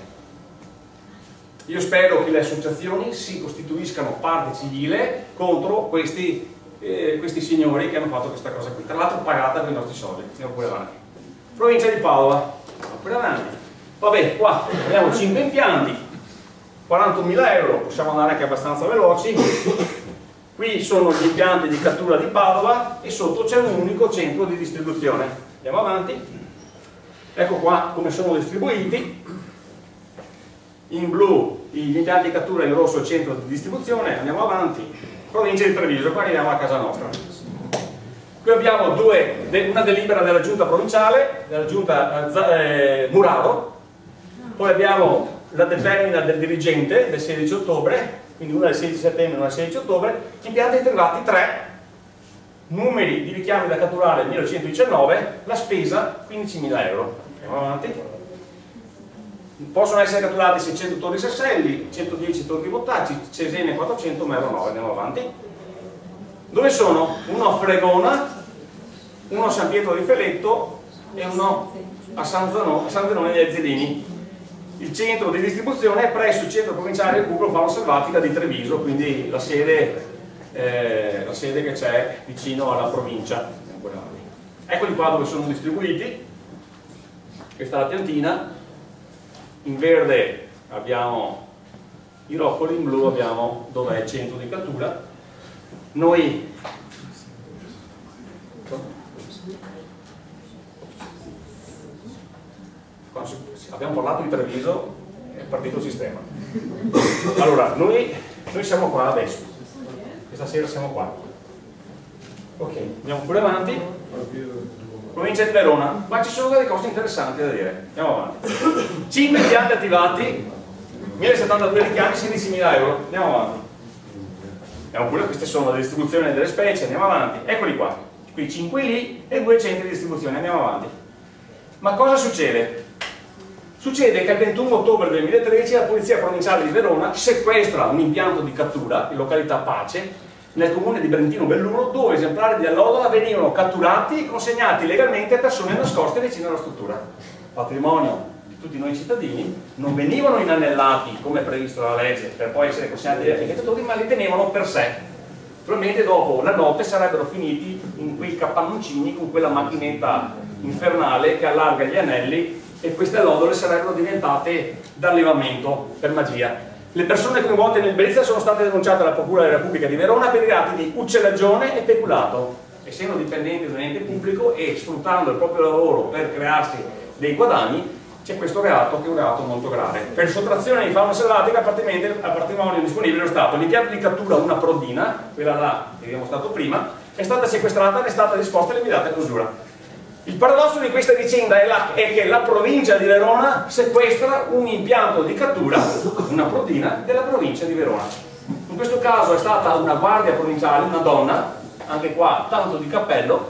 Io spero che le associazioni si costituiscano parte civile contro questi signori che hanno fatto questa cosa qui, tra l'altro pagata con i nostri soldi. Andiamo pure avanti. Provincia di Padova, andiamo pure avanti. Vabbè, qua abbiamo 5 impianti, 41.000 euro, possiamo andare anche abbastanza veloci. Qui sono gli impianti di cattura di Padova e sotto c'è un unico centro di distribuzione. Andiamo avanti. Ecco qua come sono distribuiti. In blu gli impianti di cattura, in rosso il centro di distribuzione. Andiamo avanti. Provincia di Treviso, qua arriviamo a casa nostra. Qui abbiamo una delibera della giunta provinciale, della giunta Muraro, poi abbiamo la determina del dirigente del 16 ottobre, quindi una del 16 settembre e una del 16 ottobre, impianti integrati 3, numeri di richiami da catturare 1119, la spesa 15.000 euro. Andiamo avanti. Possono essere catturati 600 torri sasselli, 110 torri bottacci, cesene 400, ma euro 9. Andiamo avanti. Dove sono? Uno a Fregona, uno a San Pietro di Feletto e uno a San Zenone degli Azzedini. Il centro di distribuzione è presso il centro provinciale del recupero fauna selvatica di Treviso, quindi la sede che c'è vicino alla provincia. Eccoli qua dove sono distribuiti. Questa è la piantina. In verde abbiamo i roccoli, in blu abbiamo dove è il centro di cattura. Noi abbiamo parlato di Treviso, è partito il sistema. Allora, noi siamo qua adesso, questa sera siamo qua. Ok, andiamo pure avanti. Provincia di Verona, qua ci sono delle cose interessanti da dire. Andiamo avanti. 5 impianti attivati, 1072 richiami, 16.000 euro. Andiamo avanti. Andiamo pure, queste sono le distribuzioni delle specie, andiamo avanti. Eccoli qua, qui 5 lì e 2 centri di distribuzione, andiamo avanti. Ma cosa succede? Succede che il 21 ottobre 2013 la Polizia Provinciale di Verona sequestra un impianto di cattura in località Pace nel comune di Brentino Belluno, dove esemplari di allodola venivano catturati e consegnati legalmente a persone nascoste vicino alla struttura. Patrimonio di tutti noi cittadini, non venivano inanellati come previsto dalla legge per poi essere consegnati agli etichettatori, ma li tenevano per sé. Probabilmente dopo la notte sarebbero finiti in quei cappannoncini con quella macchinetta infernale che allarga gli anelli, e queste allodole sarebbero diventate d'allevamento per magia. Le persone coinvolte nel Belizia sono state denunciate alla Procura della Repubblica di Verona per i reati di uccellagione e peculato. Essendo dipendenti di un ente pubblico e sfruttando il proprio lavoro per crearsi dei guadagni, c'è questo reato che è un reato molto grave. Per sottrazione di fauna selvatica al patrimonio disponibile dello Stato, l'impianto di cattura, una prodina, quella là che abbiamo stato prima, è stata sequestrata ed è stata disposta l'immediata chiusura. Il paradosso di questa vicenda è che la provincia di Verona sequestra un impianto di cattura, una prodina, della provincia di Verona. In questo caso è stata una guardia provinciale, una donna, anche qua tanto di cappello,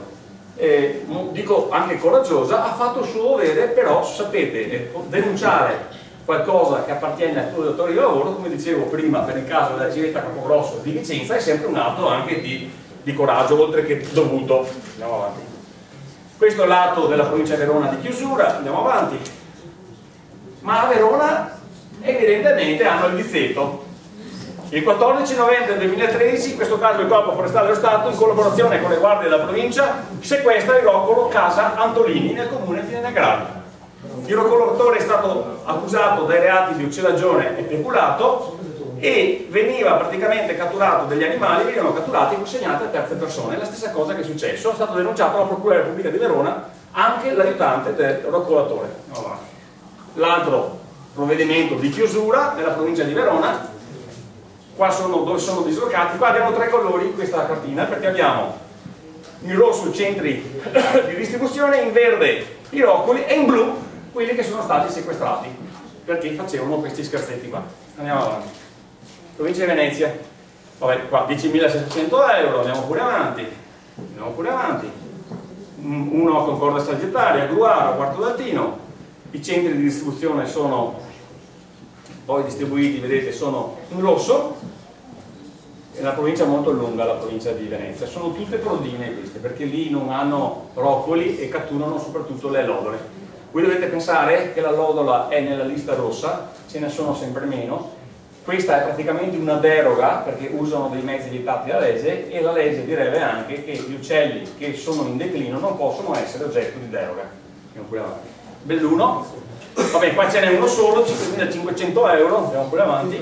dico anche coraggiosa, ha fatto il suo dovere, però sapete, denunciare qualcosa che appartiene al tuo datore di lavoro, come dicevo prima per il caso della civetta Capogrosso di Vicenza, è sempre un atto anche di coraggio, oltre che dovuto. Andiamo avanti. Questo è l'atto della provincia di Verona di chiusura, andiamo avanti. ma a Verona evidentemente hanno il vizietto. Il 14 novembre 2013, in questo caso il Corpo Forestale dello Stato, in collaborazione con le guardie della provincia, sequestra il roccolo Casa Antolini nel comune di Negrano. Il roccolatore è stato accusato dai reati di uccellagione e peculato e veniva praticamente catturato, degli animali venivano catturati e consegnati a terze persone. La stessa cosa che è successo, è stato denunciato alla Procura della Repubblica di Verona anche l'aiutante del roccolatore. L'altro provvedimento di chiusura nella provincia di Verona, qua dove sono dislocati, qua abbiamo tre colori in questa cartina, perché abbiamo in rosso i centri di distribuzione, in verde i roccoli e in blu quelli che sono stati sequestrati perché facevano questi scherzetti qua. Andiamo avanti. Provincia di Venezia, vabbè, qua 10.700 euro, andiamo pure avanti, uno a Concordia Sagittaria, Gruaro, Quarto d'Altino. I centri di distribuzione sono poi distribuiti, vedete, sono in rosso. È una provincia molto lunga, la provincia di Venezia, sono tutte prodine queste, perché lì non hanno roccoli e catturano soprattutto le allodole. Voi dovete pensare che l'allodola è nella lista rossa, ce ne sono sempre meno. Questa è praticamente una deroga perché usano dei mezzi vietati dalla legge, e la legge direbbe anche che gli uccelli che sono in declino non possono essere oggetto di deroga. Andiamo pure avanti. Belluno, vabbè, qua ce n'è uno solo, 5.500 euro, andiamo pure avanti.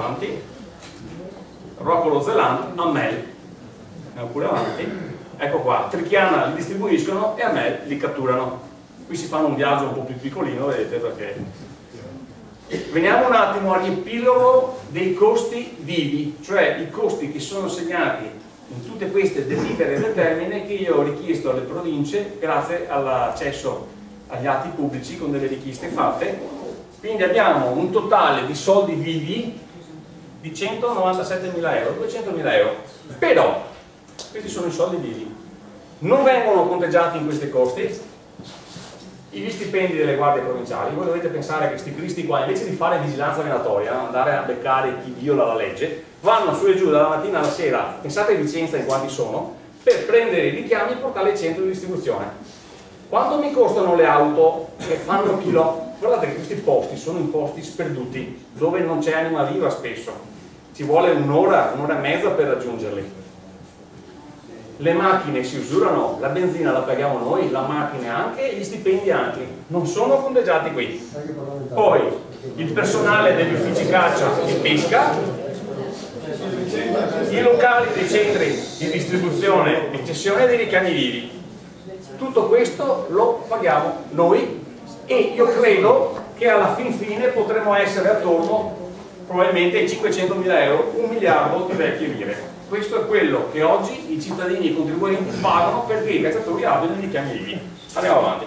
Roccolo Zeland, Ammel, andiamo pure avanti. Ecco qua, Trichiana li distribuiscono e Ammel li catturano. Qui si fanno un viaggio un po' più piccolino, vedete, perché... Veniamo un attimo al riepilogo dei costi vivi, cioè i costi che sono segnati in tutte queste delibere del termine che io ho richiesto alle province grazie all'accesso agli atti pubblici con delle richieste fatte. Quindi abbiamo un totale di soldi vivi di 197.000 euro, 200.000 euro. Però questi sono i soldi vivi, non vengono conteggiati in questi costi gli stipendi delle guardie provinciali. Voi dovete pensare che questi cristi qua, invece di fare vigilanza venatoria, andare a beccare chi viola la legge, vanno su e giù dalla mattina alla sera, pensate a Vicenza in quanti sono, per prendere i richiami e portarli al centro di distribuzione. Quanto mi costano le auto che fanno chilometri? Guardate che questi posti sono in posti sperduti, dove non c'è anima viva spesso, ci vuole un'ora e mezza per raggiungerli. Le macchine si usurano, la benzina la paghiamo noi, la macchina anche e gli stipendi anche, non sono conteggiati qui. Poi il personale degli uffici caccia e pesca, i locali dei centri di distribuzione e cessione dei richiami vivi, tutto questo lo paghiamo noi, e io credo che alla fin fine potremo essere attorno probabilmente ai 500.000 euro, 1 miliardo di vecchie lire. Questo è quello che oggi i cittadini e i contribuenti pagano perché i cacciatori abbiano i richiami vivi. Andiamo avanti.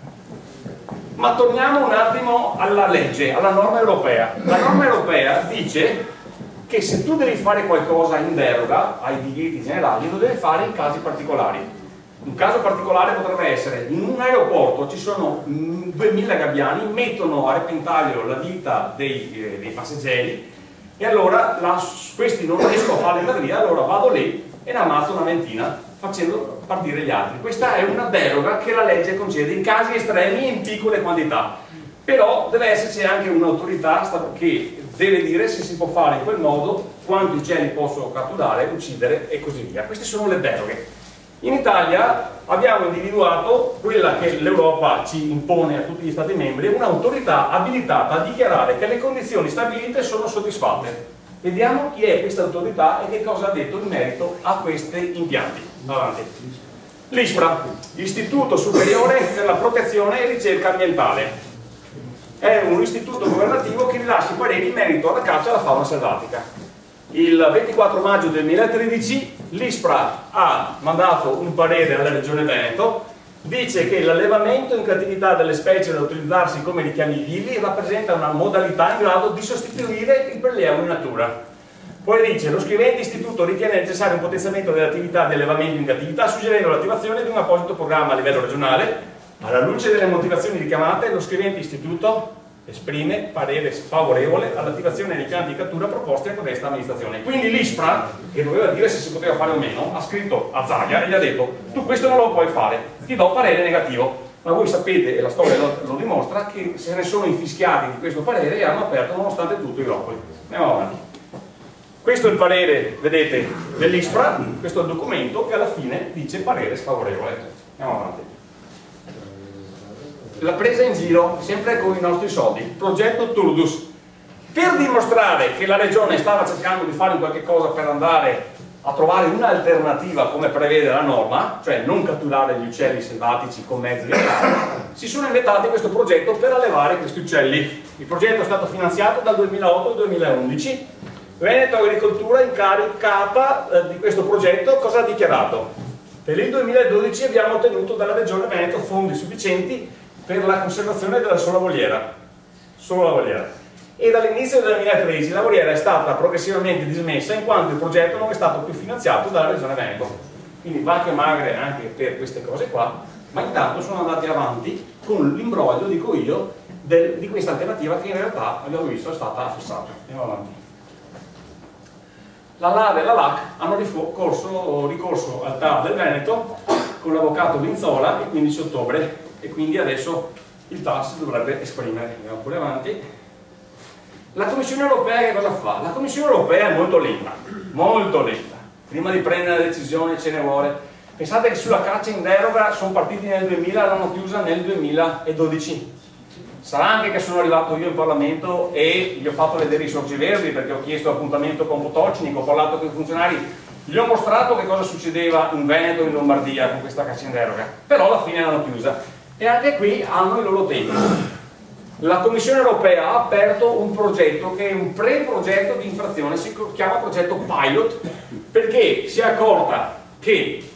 Ma torniamo un attimo alla legge, alla norma europea. La norma europea dice che se tu devi fare qualcosa in deroga ai divieti generali, lo devi fare in casi particolari. Un caso particolare potrebbe essere: in un aeroporto ci sono 2000 gabbiani, mettono a repentaglio la vita dei passeggeri, e allora questi non riescono a fare la via, allora vado lì e ne ammazzo una ventina facendo partire gli altri. Questa è una deroga che la legge concede in casi estremi e in piccole quantità, però deve esserci anche un'autorità che deve dire se si può fare in quel modo, quanti uccelli posso catturare, uccidere e così via. Queste sono le deroghe. In Italia abbiamo individuato quella che l'Europa ci impone a tutti gli Stati membri, un'autorità abilitata a dichiarare che le condizioni stabilite sono soddisfatte. Vediamo chi è questa autorità e che cosa ha detto in merito a questi impianti. Avanti. L'ISPRA, Istituto Superiore per la Protezione e Ricerca Ambientale. È un istituto governativo che rilascia i pareri in merito alla caccia alla fauna selvatica. Il 24 maggio 2013 l'ISPRA ha mandato un parere alla Regione Veneto, dice che l'allevamento in cattività delle specie da utilizzarsi come richiami vivi rappresenta una modalità in grado di sostituire il prelievo in natura. Poi dice: lo scrivente istituto ritiene necessario un potenziamento delle attività di allevamento in cattività, suggerendo l'attivazione di un apposito programma a livello regionale. Alla luce delle motivazioni richiamate, lo scrivente istituto esprime parere favorevole all'attivazione dei piani di cattura proposti a questa amministrazione. Quindi l'ISPRA, che doveva dire se si poteva fare o meno, ha scritto a Zaia e gli ha detto: tu questo non lo puoi fare, ti do parere negativo. Ma voi sapete, e la storia lo dimostra, che se ne sono infischiati di questo parere e hanno aperto nonostante tutto i roccoli. Andiamo avanti. Questo è il parere, vedete, dell'ISPRA, questo è il documento che alla fine dice parere sfavorevole. Andiamo avanti. La presa in giro, sempre con i nostri soldi, progetto Turdus. Per dimostrare che la regione stava cercando di fare qualche cosa per andare a trovare un'alternativa come prevede la norma, cioè non catturare gli uccelli selvatici con mezzi legali, si sono inventati questo progetto per allevare questi uccelli. Il progetto è stato finanziato dal 2008 al 2011. Veneto Agricoltura, incaricata di questo progetto, cosa ha dichiarato? Per il 2012 abbiamo ottenuto dalla regione Veneto fondi sufficienti per la conservazione della sola voliera. Solo la voliera. E dall'inizio del 2013 la voliera è stata progressivamente dismessa in quanto il progetto non è stato più finanziato dalla regione Veneto. Quindi vacche magre anche per queste cose qua, ma intanto sono andati avanti con l'imbroglio, dico io, di questa alternativa che in realtà abbiamo visto è stata affissata. Andiamo avanti. La LAV e la LAC hanno ricorso al TAR del Veneto con l'avvocato Linzola il 15 ottobre e quindi adesso il TAR si dovrebbe esprimere. Andiamo pure avanti. La Commissione Europea che cosa fa? La Commissione Europea è molto lenta, molto lenta. Prima di prendere la decisione ce ne vuole. Pensate che sulla caccia in deroga sono partiti nel 2000 e l'hanno chiusa nel 2012. Sarà anche che sono arrivato io in Parlamento e gli ho fatto vedere i sorgi verdi perché ho chiesto appuntamento con Potocnico, ho parlato con i funzionari, gli ho mostrato che cosa succedeva in Veneto e in Lombardia con questa caccia in deroga, però alla fine l'hanno chiusa e anche qui hanno i loro tempi. La Commissione Europea ha aperto un progetto che è un pre-progetto di infrazione, si chiama progetto Pilot, perché si è accorta che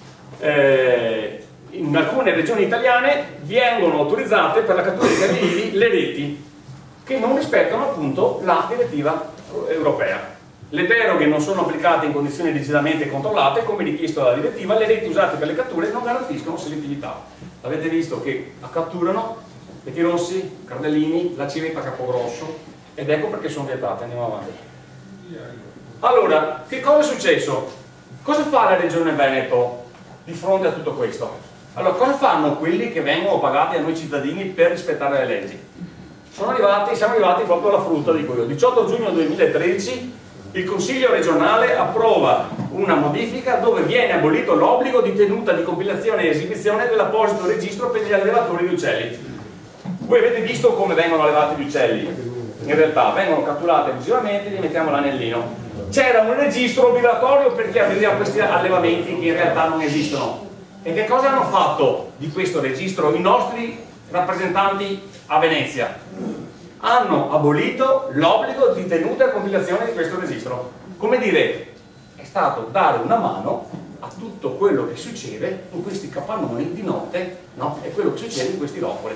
in alcune regioni italiane vengono autorizzate per la cattura di cavilli le reti che non rispettano appunto la direttiva europea. Le deroghe non sono applicate in condizioni decisamente controllate, come richiesto dalla direttiva, le reti usate per le catture non garantiscono selettività. Avete visto che catturano petirossi, cardellini, la civepa capogrosso ed ecco perché sono vietate. Andiamo avanti. Allora, che cosa è successo? Cosa fa la regione Veneto di fronte a tutto questo? Allora, cosa fanno quelli che vengono pagati a noi cittadini per rispettare le leggi? Siamo arrivati proprio alla frutta di quello. 18 giugno 2013 il Consiglio regionale approva una modifica dove viene abolito l'obbligo di tenuta di compilazione e esibizione dell'apposito registro per gli allevatori di uccelli. Voi avete visto come vengono allevati gli uccelli? In realtà vengono catturati abusivamente e gli mettiamo l'anellino. C'era un registro obbligatorio per chi aveva questi allevamenti che in realtà non esistono. E che cosa hanno fatto di questo registro i nostri rappresentanti a Venezia? Hanno abolito l'obbligo di tenuta e compilazione di questo registro. Come dire, è stato dare una mano a tutto quello che succede in questi capannoni di notte, no? E quello che succede in questi roccoli.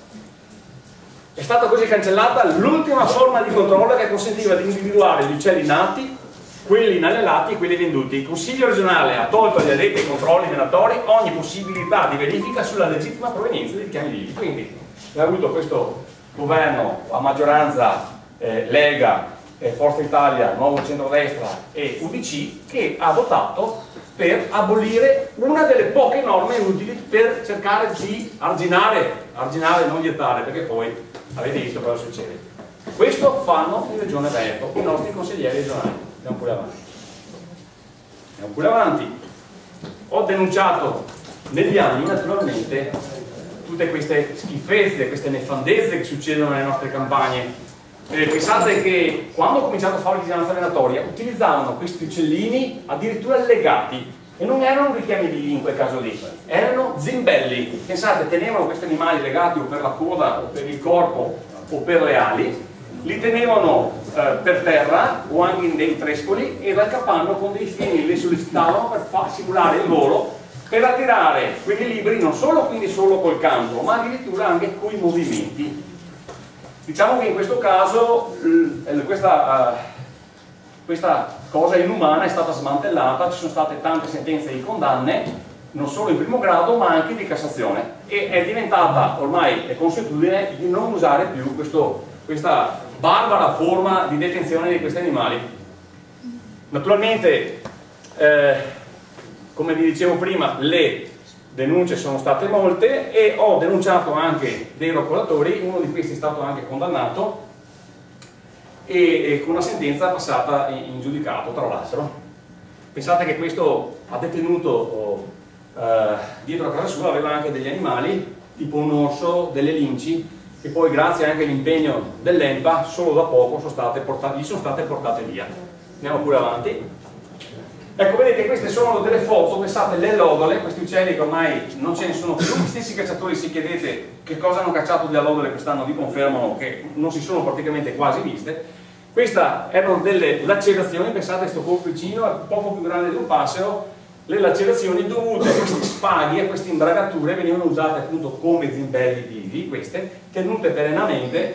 È stata così cancellata l'ultima forma di controllo che consentiva di individuare gli uccelli nati, quelli inanellati e quelli venduti. Il Consiglio regionale ha tolto agli addetti ai controlli venatori ogni possibilità di verifica sulla legittima provenienza dei richiami vivi. Quindi abbiamo avuto questo governo a maggioranza Lega, Forza Italia, Nuovo Centrodestra e UDC che ha votato per abolire una delle poche norme utili per cercare di arginare, non vietare, perché poi avete visto cosa succede. Questo fanno in Regione Veneto i nostri consiglieri regionali. Andiamo pure avanti. Ho denunciato negli anni naturalmente tutte queste schifezze, queste nefandezze che succedono nelle nostre campagne. Pensate che quando ho cominciato a fare la vigilanza venatoria utilizzavano questi uccellini addirittura legati e non erano richiami vivi in quel caso lì, erano zimbelli. Pensate, tenevano questi animali legati o per la coda o per il corpo o per le ali, li tenevano per terra o anche in dei trescoli e dal capanno con dei fili li sollecitavano per far simulare il volo, per attirare quegli libri non solo quindi solo col canto ma addirittura anche coi movimenti. Diciamo che in questo caso questa cosa inumana è stata smantellata, ci sono state tante sentenze di condanne non solo in primo grado ma anche di Cassazione e è diventata ormai consuetudine di non usare più questa barbara forma di detenzione di questi animali. Naturalmente come vi dicevo prima, le denunce sono state molte e ho denunciato anche dei roccolatori, uno di questi è stato anche condannato e con una sentenza passata in giudicato, tra l'altro. Pensate che questo ha detenuto dietro a casa sua, aveva anche degli animali, tipo un orso, delle linci, che poi grazie anche all'impegno dell'ENPA solo da poco gli sono state portate via. Andiamo pure avanti. Ecco, vedete, queste sono delle foto, pensate, le allodole, questi uccelli che ormai non ce ne sono più, gli stessi cacciatori, se chiedete che cosa hanno cacciato di allodole quest'anno, vi confermano che non si sono praticamente quasi viste. Queste erano delle lacerazioni, pensate, questo corpicino è poco più grande di un passero, le lacerazioni dovute a questi spaghi, a queste imbragature, venivano usate appunto come zimbelli vivi, queste, tenute perennemente,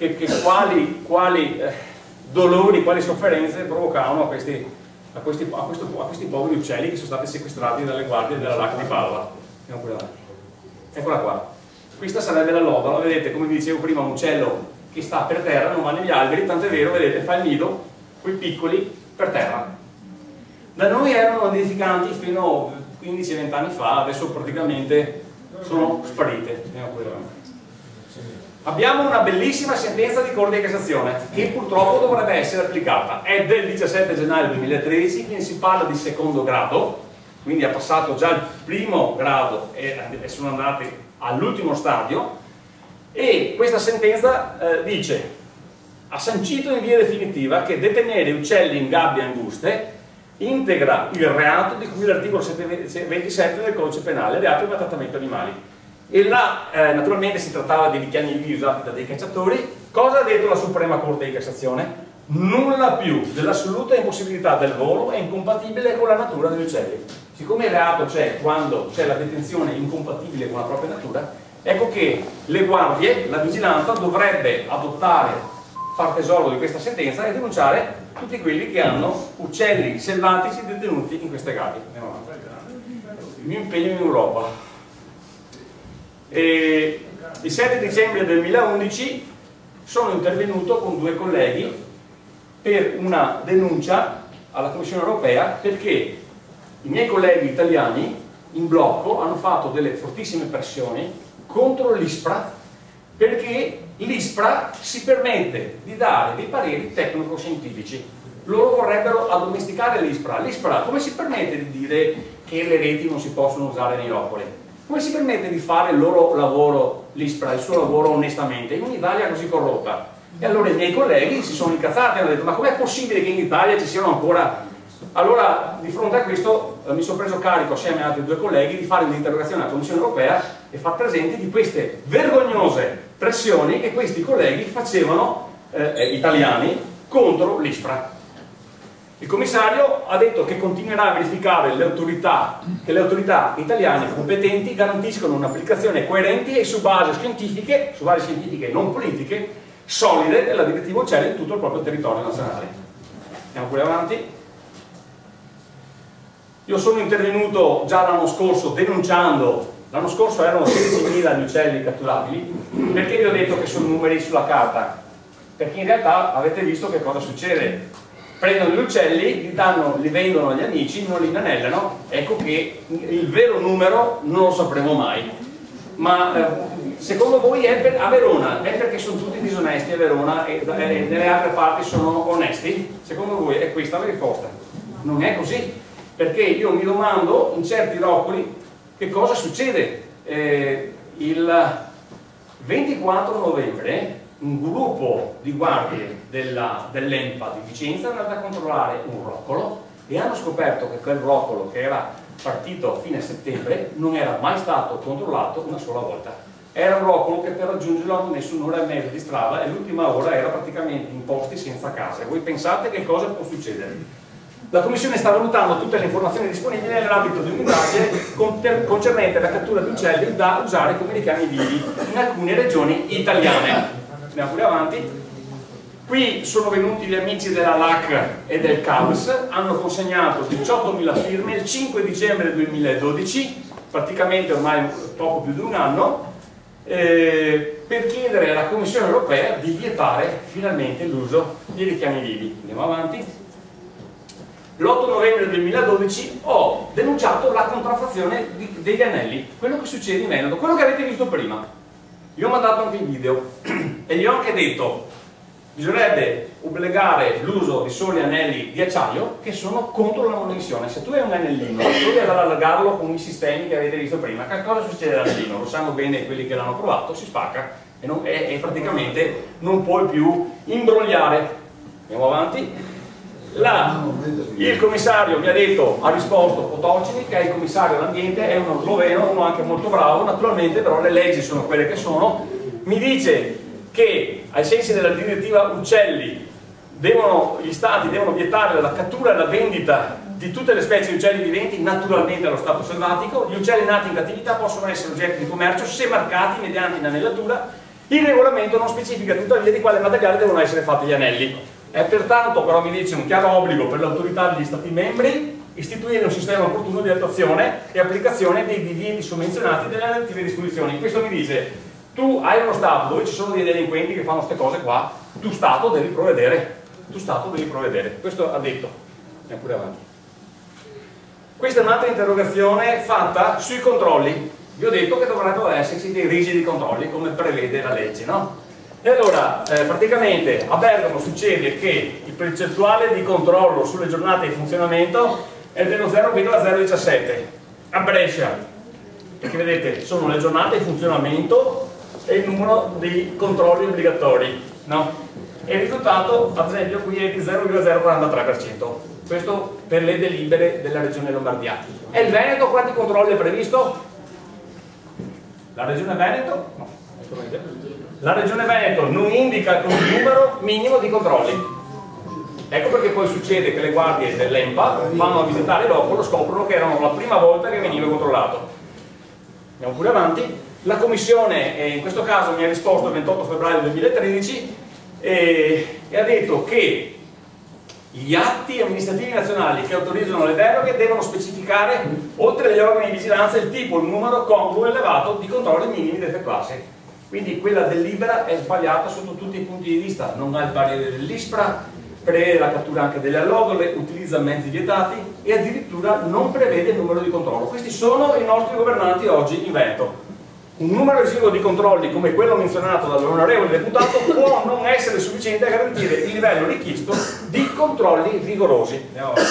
quali dolori, quali sofferenze provocavano a questi poveri uccelli che sono stati sequestrati dalle guardie della LAC di Padova. Andiamo pure avanti. Eccola qua. Questa sarebbe la lodola, vedete, come vi dicevo prima, un uccello che sta per terra, non va negli alberi, tant'è vero, vedete, fa il nido, quei piccoli, per terra. Da noi erano nidificanti fino a 15-20 anni fa, adesso praticamente sono sparite. Andiamo pure avanti. Abbiamo una bellissima sentenza di Corte di Cassazione che purtroppo dovrebbe essere applicata. È del 17 gennaio 2013, quindi si parla di secondo grado, quindi ha passato già il primo grado e sono andati all'ultimo stadio, e questa sentenza dice: ha sancito in via definitiva che detenere uccelli in gabbie anguste integra il reato di cui l'articolo 27 del codice penale, reato di maltrattamento animali. E là naturalmente si trattava di richiami vivi usati da dei cacciatori. Cosa ha detto la Suprema Corte di Cassazione? Nulla più dell'assoluta impossibilità del volo è incompatibile con la natura degli uccelli. Siccome il reato c'è quando c'è la detenzione incompatibile con la propria natura, ecco che le guardie, la vigilanza dovrebbe far tesoro di questa sentenza e denunciare tutti quelli che hanno uccelli selvatici detenuti in queste gabbie. Il mio impegno in Europa. E il 7 dicembre del 2011 sono intervenuto con 2 colleghi per una denuncia alla Commissione Europea perché i miei colleghi italiani in blocco hanno fatto delle fortissime pressioni contro l'ISPRA, perché l'ISPRA si permette di dare dei pareri tecnico-scientifici. Loro vorrebbero addomesticare l'ISPRA. L'ISPRA come si permette di dire che le reti non si possono usare nei roccoli? Come si permette di fare il loro lavoro, l'ISPRA, il suo lavoro onestamente, in un'Italia così corrotta? E allora i miei colleghi si sono incazzati e hanno detto: ma com'è possibile che in Italia ci siano ancora... Allora, di fronte a questo, mi sono preso carico, assieme ad altri 2 colleghi, di fare un'interrogazione alla Commissione Europea e far presente di queste vergognose pressioni che questi colleghi facevano, italiani, contro l'ISPRA. Il commissario ha detto che continuerà a verificare che le autorità italiane competenti garantiscono un'applicazione coerente e su basi scientifiche non politiche, solide della direttiva uccelli in tutto il proprio territorio nazionale. Andiamo pure avanti. Io sono intervenuto già l'anno scorso denunciando, l'anno scorso erano 16.000 gli uccelli catturabili, perché vi ho detto che sono numeri sulla carta, perché in realtà avete visto che cosa succede. Prendono gli uccelli, li vendono agli amici, non li inanellano, ecco che il vero numero non lo sapremo mai. Ma secondo voi a Verona è perché sono tutti disonesti a Verona e nelle altre parti sono onesti? Secondo voi è questa la risposta? Non è così, perché io mi domando in certi roccoli che cosa succede. Il 24 novembre un gruppo di guardie dell'ENPA di Vicenza è andato a controllare un roccolo e hanno scoperto che quel roccolo, che era partito a fine settembre, non era mai stato controllato una sola volta. Era un roccolo che per raggiungerlo hanno messo un'ora e mezza di strada e l'ultima ora era praticamente in posti senza casa. Voi pensate che cosa può succedere? La Commissione sta valutando tutte le informazioni disponibili nell'ambito di un'indagine concernente la cattura di uccelli da usare come richiami vivi in alcune regioni italiane. Andiamo pure avanti. Qui sono venuti gli amici della LAC e del CAVS, hanno consegnato 18.000 firme il 5 dicembre 2012, praticamente ormai poco più di un anno, per chiedere alla Commissione Europea di vietare finalmente l'uso di richiami vivi. Andiamo avanti. l'8 novembre del 2012 ho denunciato la contraffazione degli anelli, quello che succede in Veneto, quello che avete visto prima. Gli ho mandato anche il video e gli ho anche detto: bisognerebbe obbligare l'uso di soli anelli di acciaio che sono contro la manomissione. Se tu hai un anellino, provi ad allargarlo con i sistemi che avete visto prima, che cosa succede all'anellino? Lo sanno bene quelli che l'hanno provato, si spacca e praticamente non puoi più imbrogliare. Andiamo avanti. Il commissario mi ha detto, ha risposto Potocini, che è il commissario all'ambiente, è uno sloveno, uno anche molto bravo, naturalmente, però le leggi sono quelle che sono. Mi dice che ai sensi della direttiva Uccelli gli stati devono vietare la cattura e la vendita di tutte le specie di uccelli viventi, naturalmente allo stato selvatico. Gli uccelli nati in cattività possono essere oggetti di commercio se marcati mediante inanellatura. Il regolamento non specifica tuttavia di quale materiale devono essere fatti gli anelli. È pertanto, però, mi dice, un chiaro obbligo per l'autorità degli Stati membri istituire un sistema opportuno di attuazione e applicazione dei divieti summenzionati delle relative disposizioni. Questo mi dice: tu hai uno Stato dove ci sono dei delinquenti che fanno queste cose qua, tu Stato devi provvedere. Tu Stato devi provvedere. Questo ha detto. Andiamo pure avanti. Questa è un'altra interrogazione fatta sui controlli. Vi ho detto che dovrebbero esserci dei rigidi controlli, come prevede la legge, no? E allora, praticamente a Bergamo succede che il percentuale di controllo sulle giornate di funzionamento è dello 0,017. A Brescia, perché vedete, sono le giornate di funzionamento e il numero di controlli obbligatori, no? E il risultato, ad esempio, qui è di 0,043%. Questo per le delibere della Regione Lombardia. E il Veneto quanti controlli è previsto? La Regione Veneto? No. La Regione Veneto non indica un numero minimo di controlli. Ecco perché poi succede che le guardie dell'ENPA vanno a visitare dopo, lo scoprono che erano la prima volta che veniva controllato. Andiamo pure avanti. La Commissione in questo caso mi ha risposto il 28 febbraio 2013 e ha detto che gli atti amministrativi nazionali che autorizzano le deroghe devono specificare, oltre agli organi di vigilanza, il tipo, il numero congruo e elevato di controlli minimi da effettuarsi. Quindi quella delibera è sbagliata sotto tutti i punti di vista, non ha il parere dell'ISPRA, prevede la cattura anche delle allodole, utilizza mezzi vietati e addirittura non prevede il numero di controllo. Questi sono i nostri governanti oggi in Veneto. Un numero esiguo di controlli come quello menzionato dall'onorevole deputato può non essere sufficiente a garantire il livello richiesto di controlli rigorosi.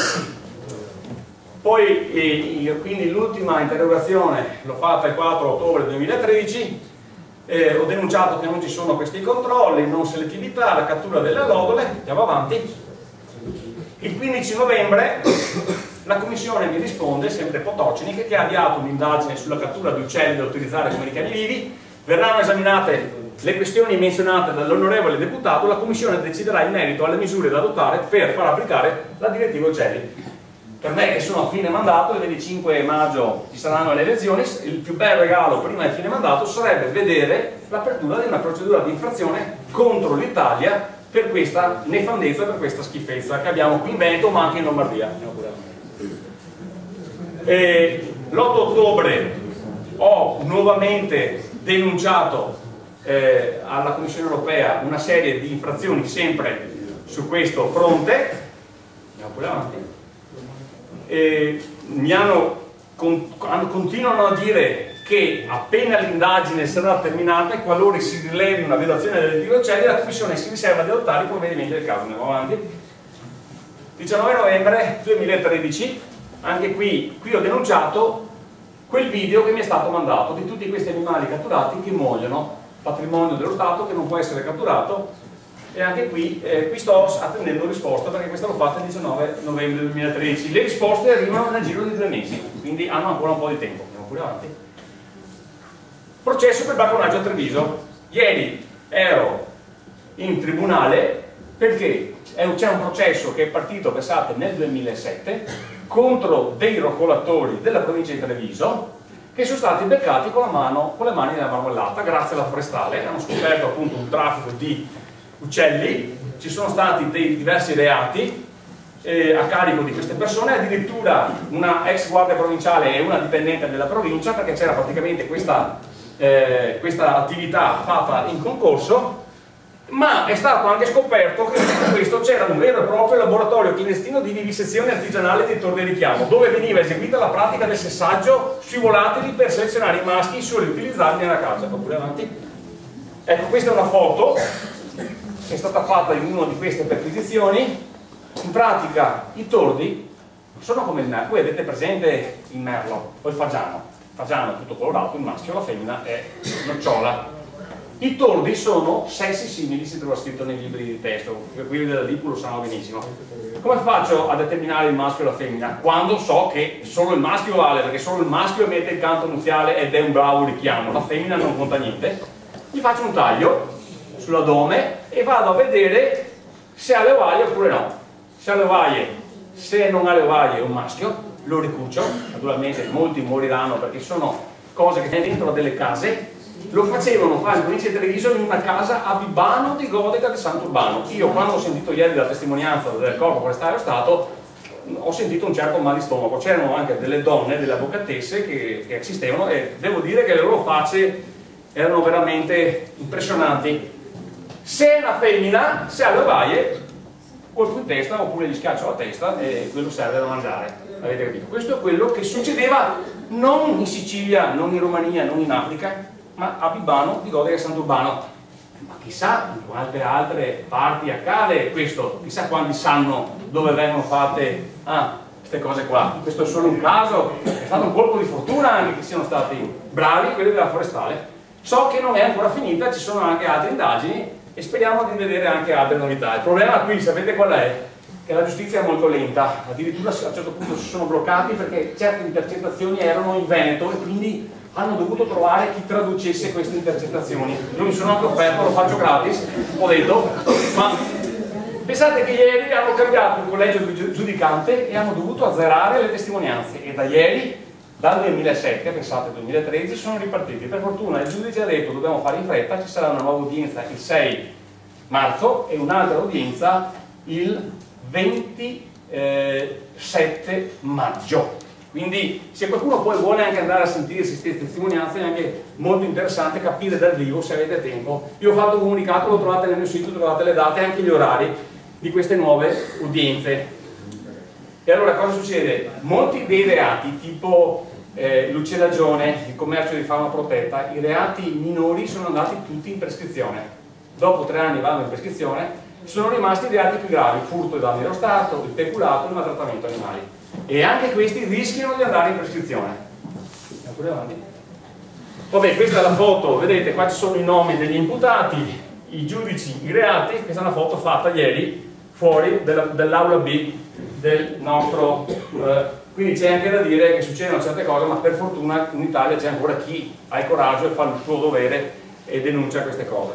Poi quindi l'ultima interrogazione l'ho fatta il 4 ottobre 2013. Ho denunciato che non ci sono questi controlli, non selettività, la cattura delle allodole. Andiamo avanti. Il 15 novembre la Commissione mi risponde, sempre Potocini, che ha avviato un'indagine sulla cattura di uccelli da utilizzare come richiami vivi. Verranno esaminate le questioni menzionate dall'onorevole deputato. La Commissione deciderà in merito alle misure da adottare per far applicare la direttiva uccelli. Per me, che sono a fine mandato, il 25 maggio ci saranno le elezioni, il più bel regalo prima del fine mandato sarebbe vedere l'apertura di una procedura di infrazione contro l'Italia per questa nefandezza, per questa schifezza che abbiamo qui in Veneto ma anche in Lombardia. L'8 ottobre ho nuovamente denunciato alla Commissione Europea una serie di infrazioni sempre su questo fronte. Andiamo pure avanti. Continuano a dire che appena l'indagine sarà terminata e qualora si rilevi una violazione delle direttive uccelli, la Commissione si riserva di adottare i provvedimenti del caso. Andiamo avanti. 19 novembre 2013, anche qui ho denunciato quel video che mi è stato mandato di tutti questi animali catturati che muoiono, patrimonio dello Stato che non può essere catturato. E anche qui sto attendendo risposta, perché questa l'ho fatta il 19 novembre 2013. Le risposte arrivano nel giro di 2 mesi, quindi hanno ancora un po' di tempo. Andiamo pure avanti. Processo per bracconaggio a Treviso. Ieri ero in tribunale perché c'è un processo che è partito, pensate, nel 2007 contro dei roccolatori della provincia di Treviso che sono stati beccati con le mani nella marmellata grazie alla forestale. Hanno scoperto appunto un traffico di uccelli, ci sono stati dei diversi reati a carico di queste persone, addirittura una ex guardia provinciale e una dipendente della provincia, perché c'era praticamente questa attività fatta in concorso. ma è stato anche scoperto che in questo c'era un vero e proprio laboratorio clandestino di vivisezione artigianale dei torri di richiamo, dove veniva eseguita la pratica del sessaggio sui volatili per selezionare i maschi e solo utilizzarli nella caccia. Oppure avanti. Ecco, questa è una foto che è stata fatta in una di queste perquisizioni. In pratica i tordi sono come il merlo. Voi avete presente il merlo o il fagiano? Il fagiano è tutto colorato, il maschio, la femmina è nocciola. I tordi sono sessi simili, si trova scritto nei libri di testo, quelli della Lipu lo sanno benissimo. Come faccio a determinare il maschio e la femmina? Quando so che solo il maschio vale, perché solo il maschio emette il canto nuziale ed è un bravo richiamo, la femmina non conta niente. Gli faccio un taglio sull'addome e vado a vedere se ha le ovaie oppure no. Se ha le ovaie, se non ha le ovaie è un maschio, lo ricuccio, naturalmente molti moriranno perché sono cose che sono dentro delle case. Lo facevano fare in provincia di Treviso in una casa a Bibano di Godega di Sant'Urbano. Io quando ho sentito ieri la testimonianza del Corpo Forestale dello Stato ho sentito un certo mal di stomaco. C'erano anche delle donne, delle avvocatesse che assistevano e devo dire che le loro facce erano veramente impressionanti. Se è una femmina, se ha le ovaie, colpo in testa oppure gli schiaccio la testa e quello serve da mangiare. Avete capito? Questo è quello che succedeva non in Sicilia, non in Romania, non in Africa, ma a Bibano di Godega e Sant'Urbano. Ma chissà in quante altre parti accade questo, chissà quanti sanno dove vengono fatte queste cose qua. Questo è solo un caso, è stato un colpo di fortuna anche che siano stati bravi quelli della forestale. So che non è ancora finita, ci sono anche altre indagini e speriamo di vedere anche altre novità. Il problema qui, sapete qual è? Che la giustizia è molto lenta, addirittura a un certo punto si sono bloccati perché certe intercettazioni erano in Veneto e quindi hanno dovuto trovare chi traducesse queste intercettazioni. Io mi sono anche offerto, lo faccio gratis, ho detto, ma pensate che ieri hanno cambiato il collegio giudicante e hanno dovuto azzerare le testimonianze e da ieri, dal 2007, pensate 2013, sono ripartiti. Per fortuna il giudice ha detto dobbiamo fare in fretta, ci sarà una nuova udienza il 6 marzo e un'altra udienza il 27 maggio. Quindi se qualcuno poi vuole anche andare a sentirsi queste testimonianze è anche molto interessante capire dal vivo se avete tempo. Io ho fatto un comunicato, lo trovate nel mio sito, trovate le date e anche gli orari di queste nuove udienze. E allora cosa succede? Molti dei reati tipo l'uccellagione, il commercio di fauna protetta, i reati minori sono andati tutti in prescrizione. Dopo 3 anni vanno in prescrizione, sono rimasti i reati più gravi, furto e danni allo Stato, il peculato e il maltrattamento animali. E anche questi rischiano di andare in prescrizione. Vabbè, questa è la foto, vedete qua ci sono i nomi degli imputati, i giudici, i reati. Questa è una foto fatta ieri fuori dell'aula B del nostro quindi c'è anche da dire che succedono certe cose, ma per fortuna in Italia c'è ancora chi ha il coraggio e fa il suo dovere e denuncia queste cose.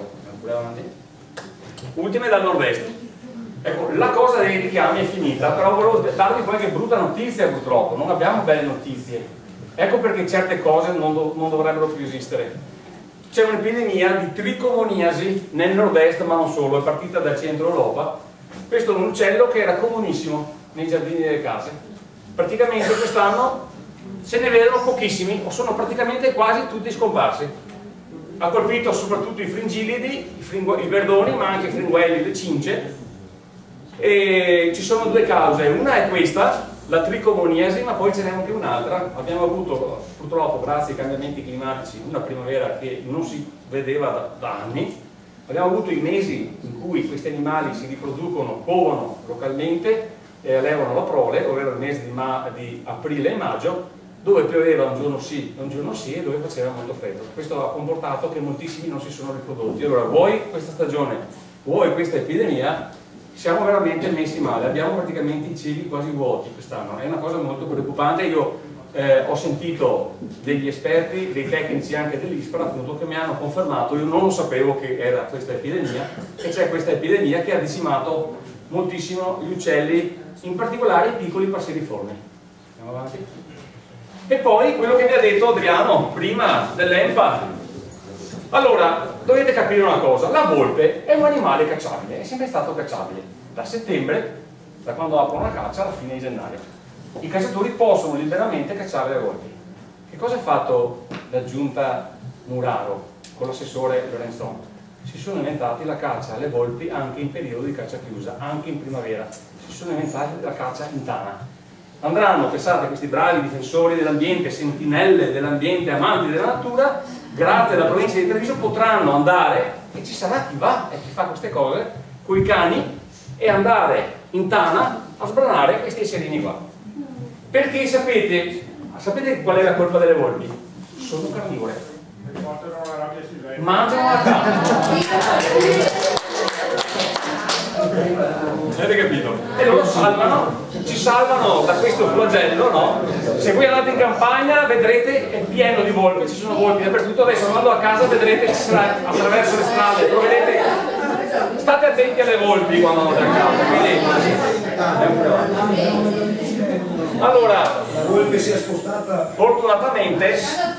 Ultime dal nord-est. Ecco, la cosa dei richiami è finita, però volevo darvi qualche brutta notizia purtroppo, non abbiamo belle notizie. Ecco perché certe cose non dovrebbero più esistere. C'è un'epidemia di tricomoniasi nel nord-est, ma non solo, è partita dal centro Europa. Questo è un uccello che era comunissimo nei giardini delle case. Praticamente quest'anno se ne vedono pochissimi, o sono praticamente quasi tutti scomparsi. Ha colpito soprattutto i fringillidi, i verdoni, ma anche i fringuelli, le cince. E ci sono 2 cause, una è questa, la tricomoniasi, ma poi ce n'è anche un'altra. Abbiamo avuto purtroppo, grazie ai cambiamenti climatici, una primavera che non si vedeva da anni. Abbiamo avuto i mesi in cui questi animali si riproducono, covano localmente e allevano la prole, ovvero il mese di aprile e maggio, dove pioveva un giorno sì e dove faceva molto freddo. Questo ha comportato che moltissimi non si sono riprodotti. Allora, vuoi questa stagione, vuoi questa epidemia, siamo veramente messi male, abbiamo praticamente i cieli quasi vuoti quest'anno, è una cosa molto preoccupante. Io ho sentito degli esperti, dei tecnici anche dell'ISPRA appunto che mi hanno confermato, io non lo sapevo che era questa epidemia, e c'è questa epidemia che ha decimato moltissimo gli uccelli, in particolare i piccoli passeriformi. Andiamo avanti. E poi quello che mi ha detto Adriano prima dell'EMPA. Allora, dovete capire una cosa, la volpe è un animale cacciabile, è sempre stato cacciabile, da settembre, da quando aprono la caccia, alla fine di gennaio. I cacciatori possono liberamente cacciare le volpi. Che cosa ha fatto la giunta Muraro con l'assessore Lorenzon? si sono inventati la caccia alle volpi anche in periodo di caccia chiusa, anche in primavera. Si sono inventati la caccia in tana. Andranno, pensate, questi bravi difensori dell'ambiente, sentinelle dell'ambiente, amanti della natura, grazie alla provincia di Treviso potranno andare, e ci sarà chi va e chi fa queste cose, coi cani, e andare in tana a sbranare questi esserini qua. Perché sapete qual è la colpa delle volpi? Sono carnivore. Mangiano la carne. Avete capito? E loro ci salvano da questo flagello, no? Se voi andate in campagna vedrete è pieno di volpi, ci sono volpi dappertutto. Adesso andando a casa vedrete ci sarà attraverso le strade, però vedete, state attenti alle volpi quando andate a casa, quindi allora la volpe si è spostata fortunatamente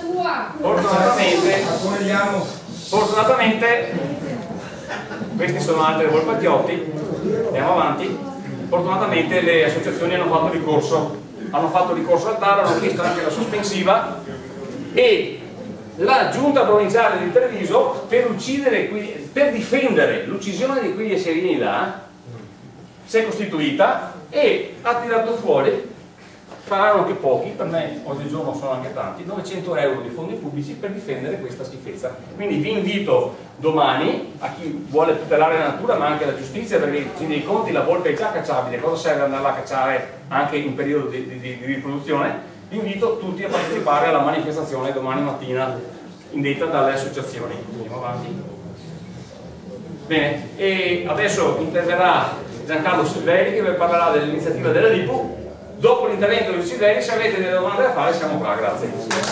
questi sono altri volpacchiotti. Andiamo avanti. Fortunatamente le associazioni hanno fatto ricorso al TAR, hanno chiesto anche la sospensiva, e la giunta provinciale di Treviso per difendere l'uccisione di quegli esserini là si è costituita e ha tirato fuori, saranno anche pochi, per me oggigiorno sono anche tanti, 900 euro di fondi pubblici per difendere questa schifezza. Quindi vi invito domani, a chi vuole tutelare la natura ma anche la giustizia, perché in fin dei conti la volpe è già cacciabile, cosa serve andarla a cacciare anche in periodo di riproduzione? Vi invito tutti a partecipare alla manifestazione domani mattina indetta dalle associazioni. Andiamo avanti. Bene, e adesso interverrà Giancarlo Silveri che vi parlerà dell'iniziativa della LIPU. Dopo l'intervento di Silveri, se avete delle domande da fare siamo qua, grazie.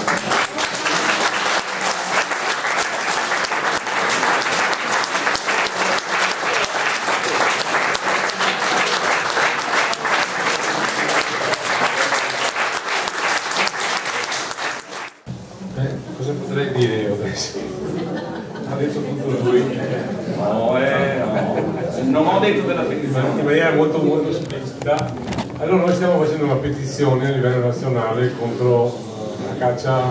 Cosa potrei dire io adesso? Ha detto tutto lui. No, non ho detto della petizione. In maniera molto esplicita. Allora noi stiamo facendo una petizione a livello nazionale contro la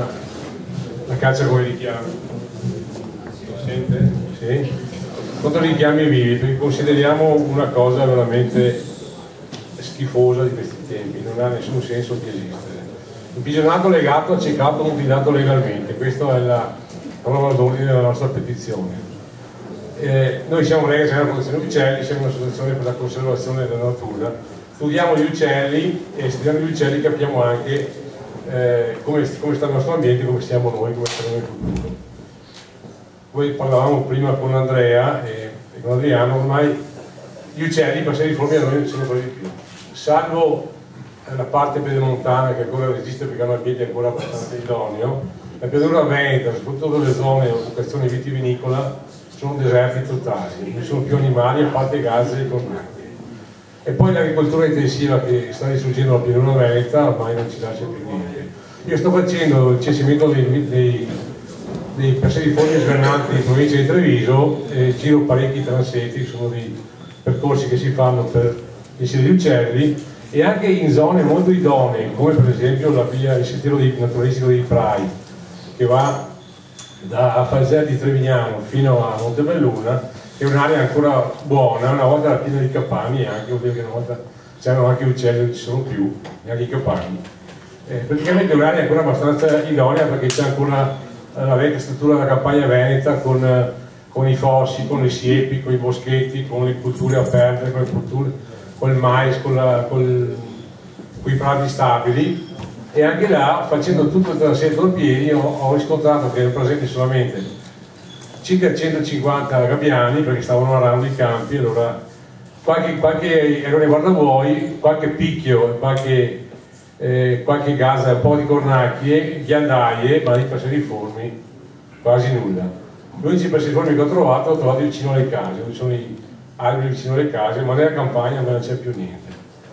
caccia con i richiami. Si sente? Sì? Contro i richiami vivi, perché consideriamo una cosa veramente schifosa di questi tempi, non ha nessun senso di esistere. Impigionato, legato, accecato, mutilato legalmente, questa è la parola d'ordine della nostra petizione. Noi siamo Lega Nazionale Protezione Uccelli, siamo un'associazione per la conservazione della natura. Studiamo gli uccelli e studiando gli uccelli capiamo anche come sta il nostro ambiente, come stiamo noi, come saremo in futuro. Poi parlavamo prima con Andrea e con Adriano, ormai gli uccelli, i passeriformi a noi non ce ne sono di più, salvo la parte pedemontana che ancora resiste perché è un ambiente ancora abbastanza idoneo. La pianura veneta, soprattutto le zone a vocazione vitivinicola, sono deserti totali, non ci sono più animali a parte gazze e cornacchi. E poi l'agricoltura intensiva che sta distruggendo la pianura veneta ormai non ci lascia più niente. Io sto facendo il censimento dei passeriformi svernanti in provincia di Treviso e giro parecchi transeti, sono dei percorsi che si fanno per inserire gli uccelli, e anche in zone molto idonee, come per esempio il sentiero naturalistico di Prai, che va da Falzè di Trevignano fino a Montebelluna, che è un'area ancora buona, una volta era piena di capanni, e anche vuol dire che una volta c'erano anche uccelli, non ci sono più, neanche i capanni. Praticamente è un'area ancora abbastanza idonea perché c'è ancora la vecchia struttura della campagna veneta con i fossi, con le siepi, con i boschetti, con le culture aperte, con il mais, con i prati stabili, e anche là, facendo tutto il transetto a piedi, ho riscontrato che erano presenti solamente circa 150 gabbiani perché stavano arando i campi. Allora qualche erano nei guardabuoi, qualche picchio, qualche gasa, un po' di cornacchie, ghiandaie, ma di passeriformi quasi nulla. L'unici passeriformi che ho trovato vicino alle case, dove sono i alberi vicino alle case, ma nella campagna non c'è più niente.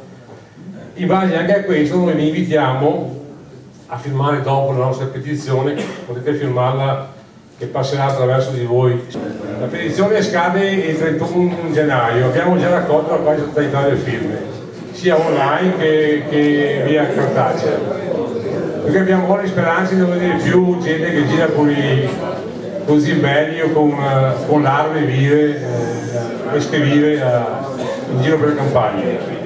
In base anche a questo noi vi invitiamo a firmare dopo la nostra petizione, potete firmarla che passerà attraverso di voi. La petizione scade il 31 gennaio, abbiamo già raccolto la quasi totalità delle firme, sia online che via cartacea, perché abbiamo buone speranze di non vedere più gente che gira con così meglio con l'armi vive, queste vive in giro per le campagne.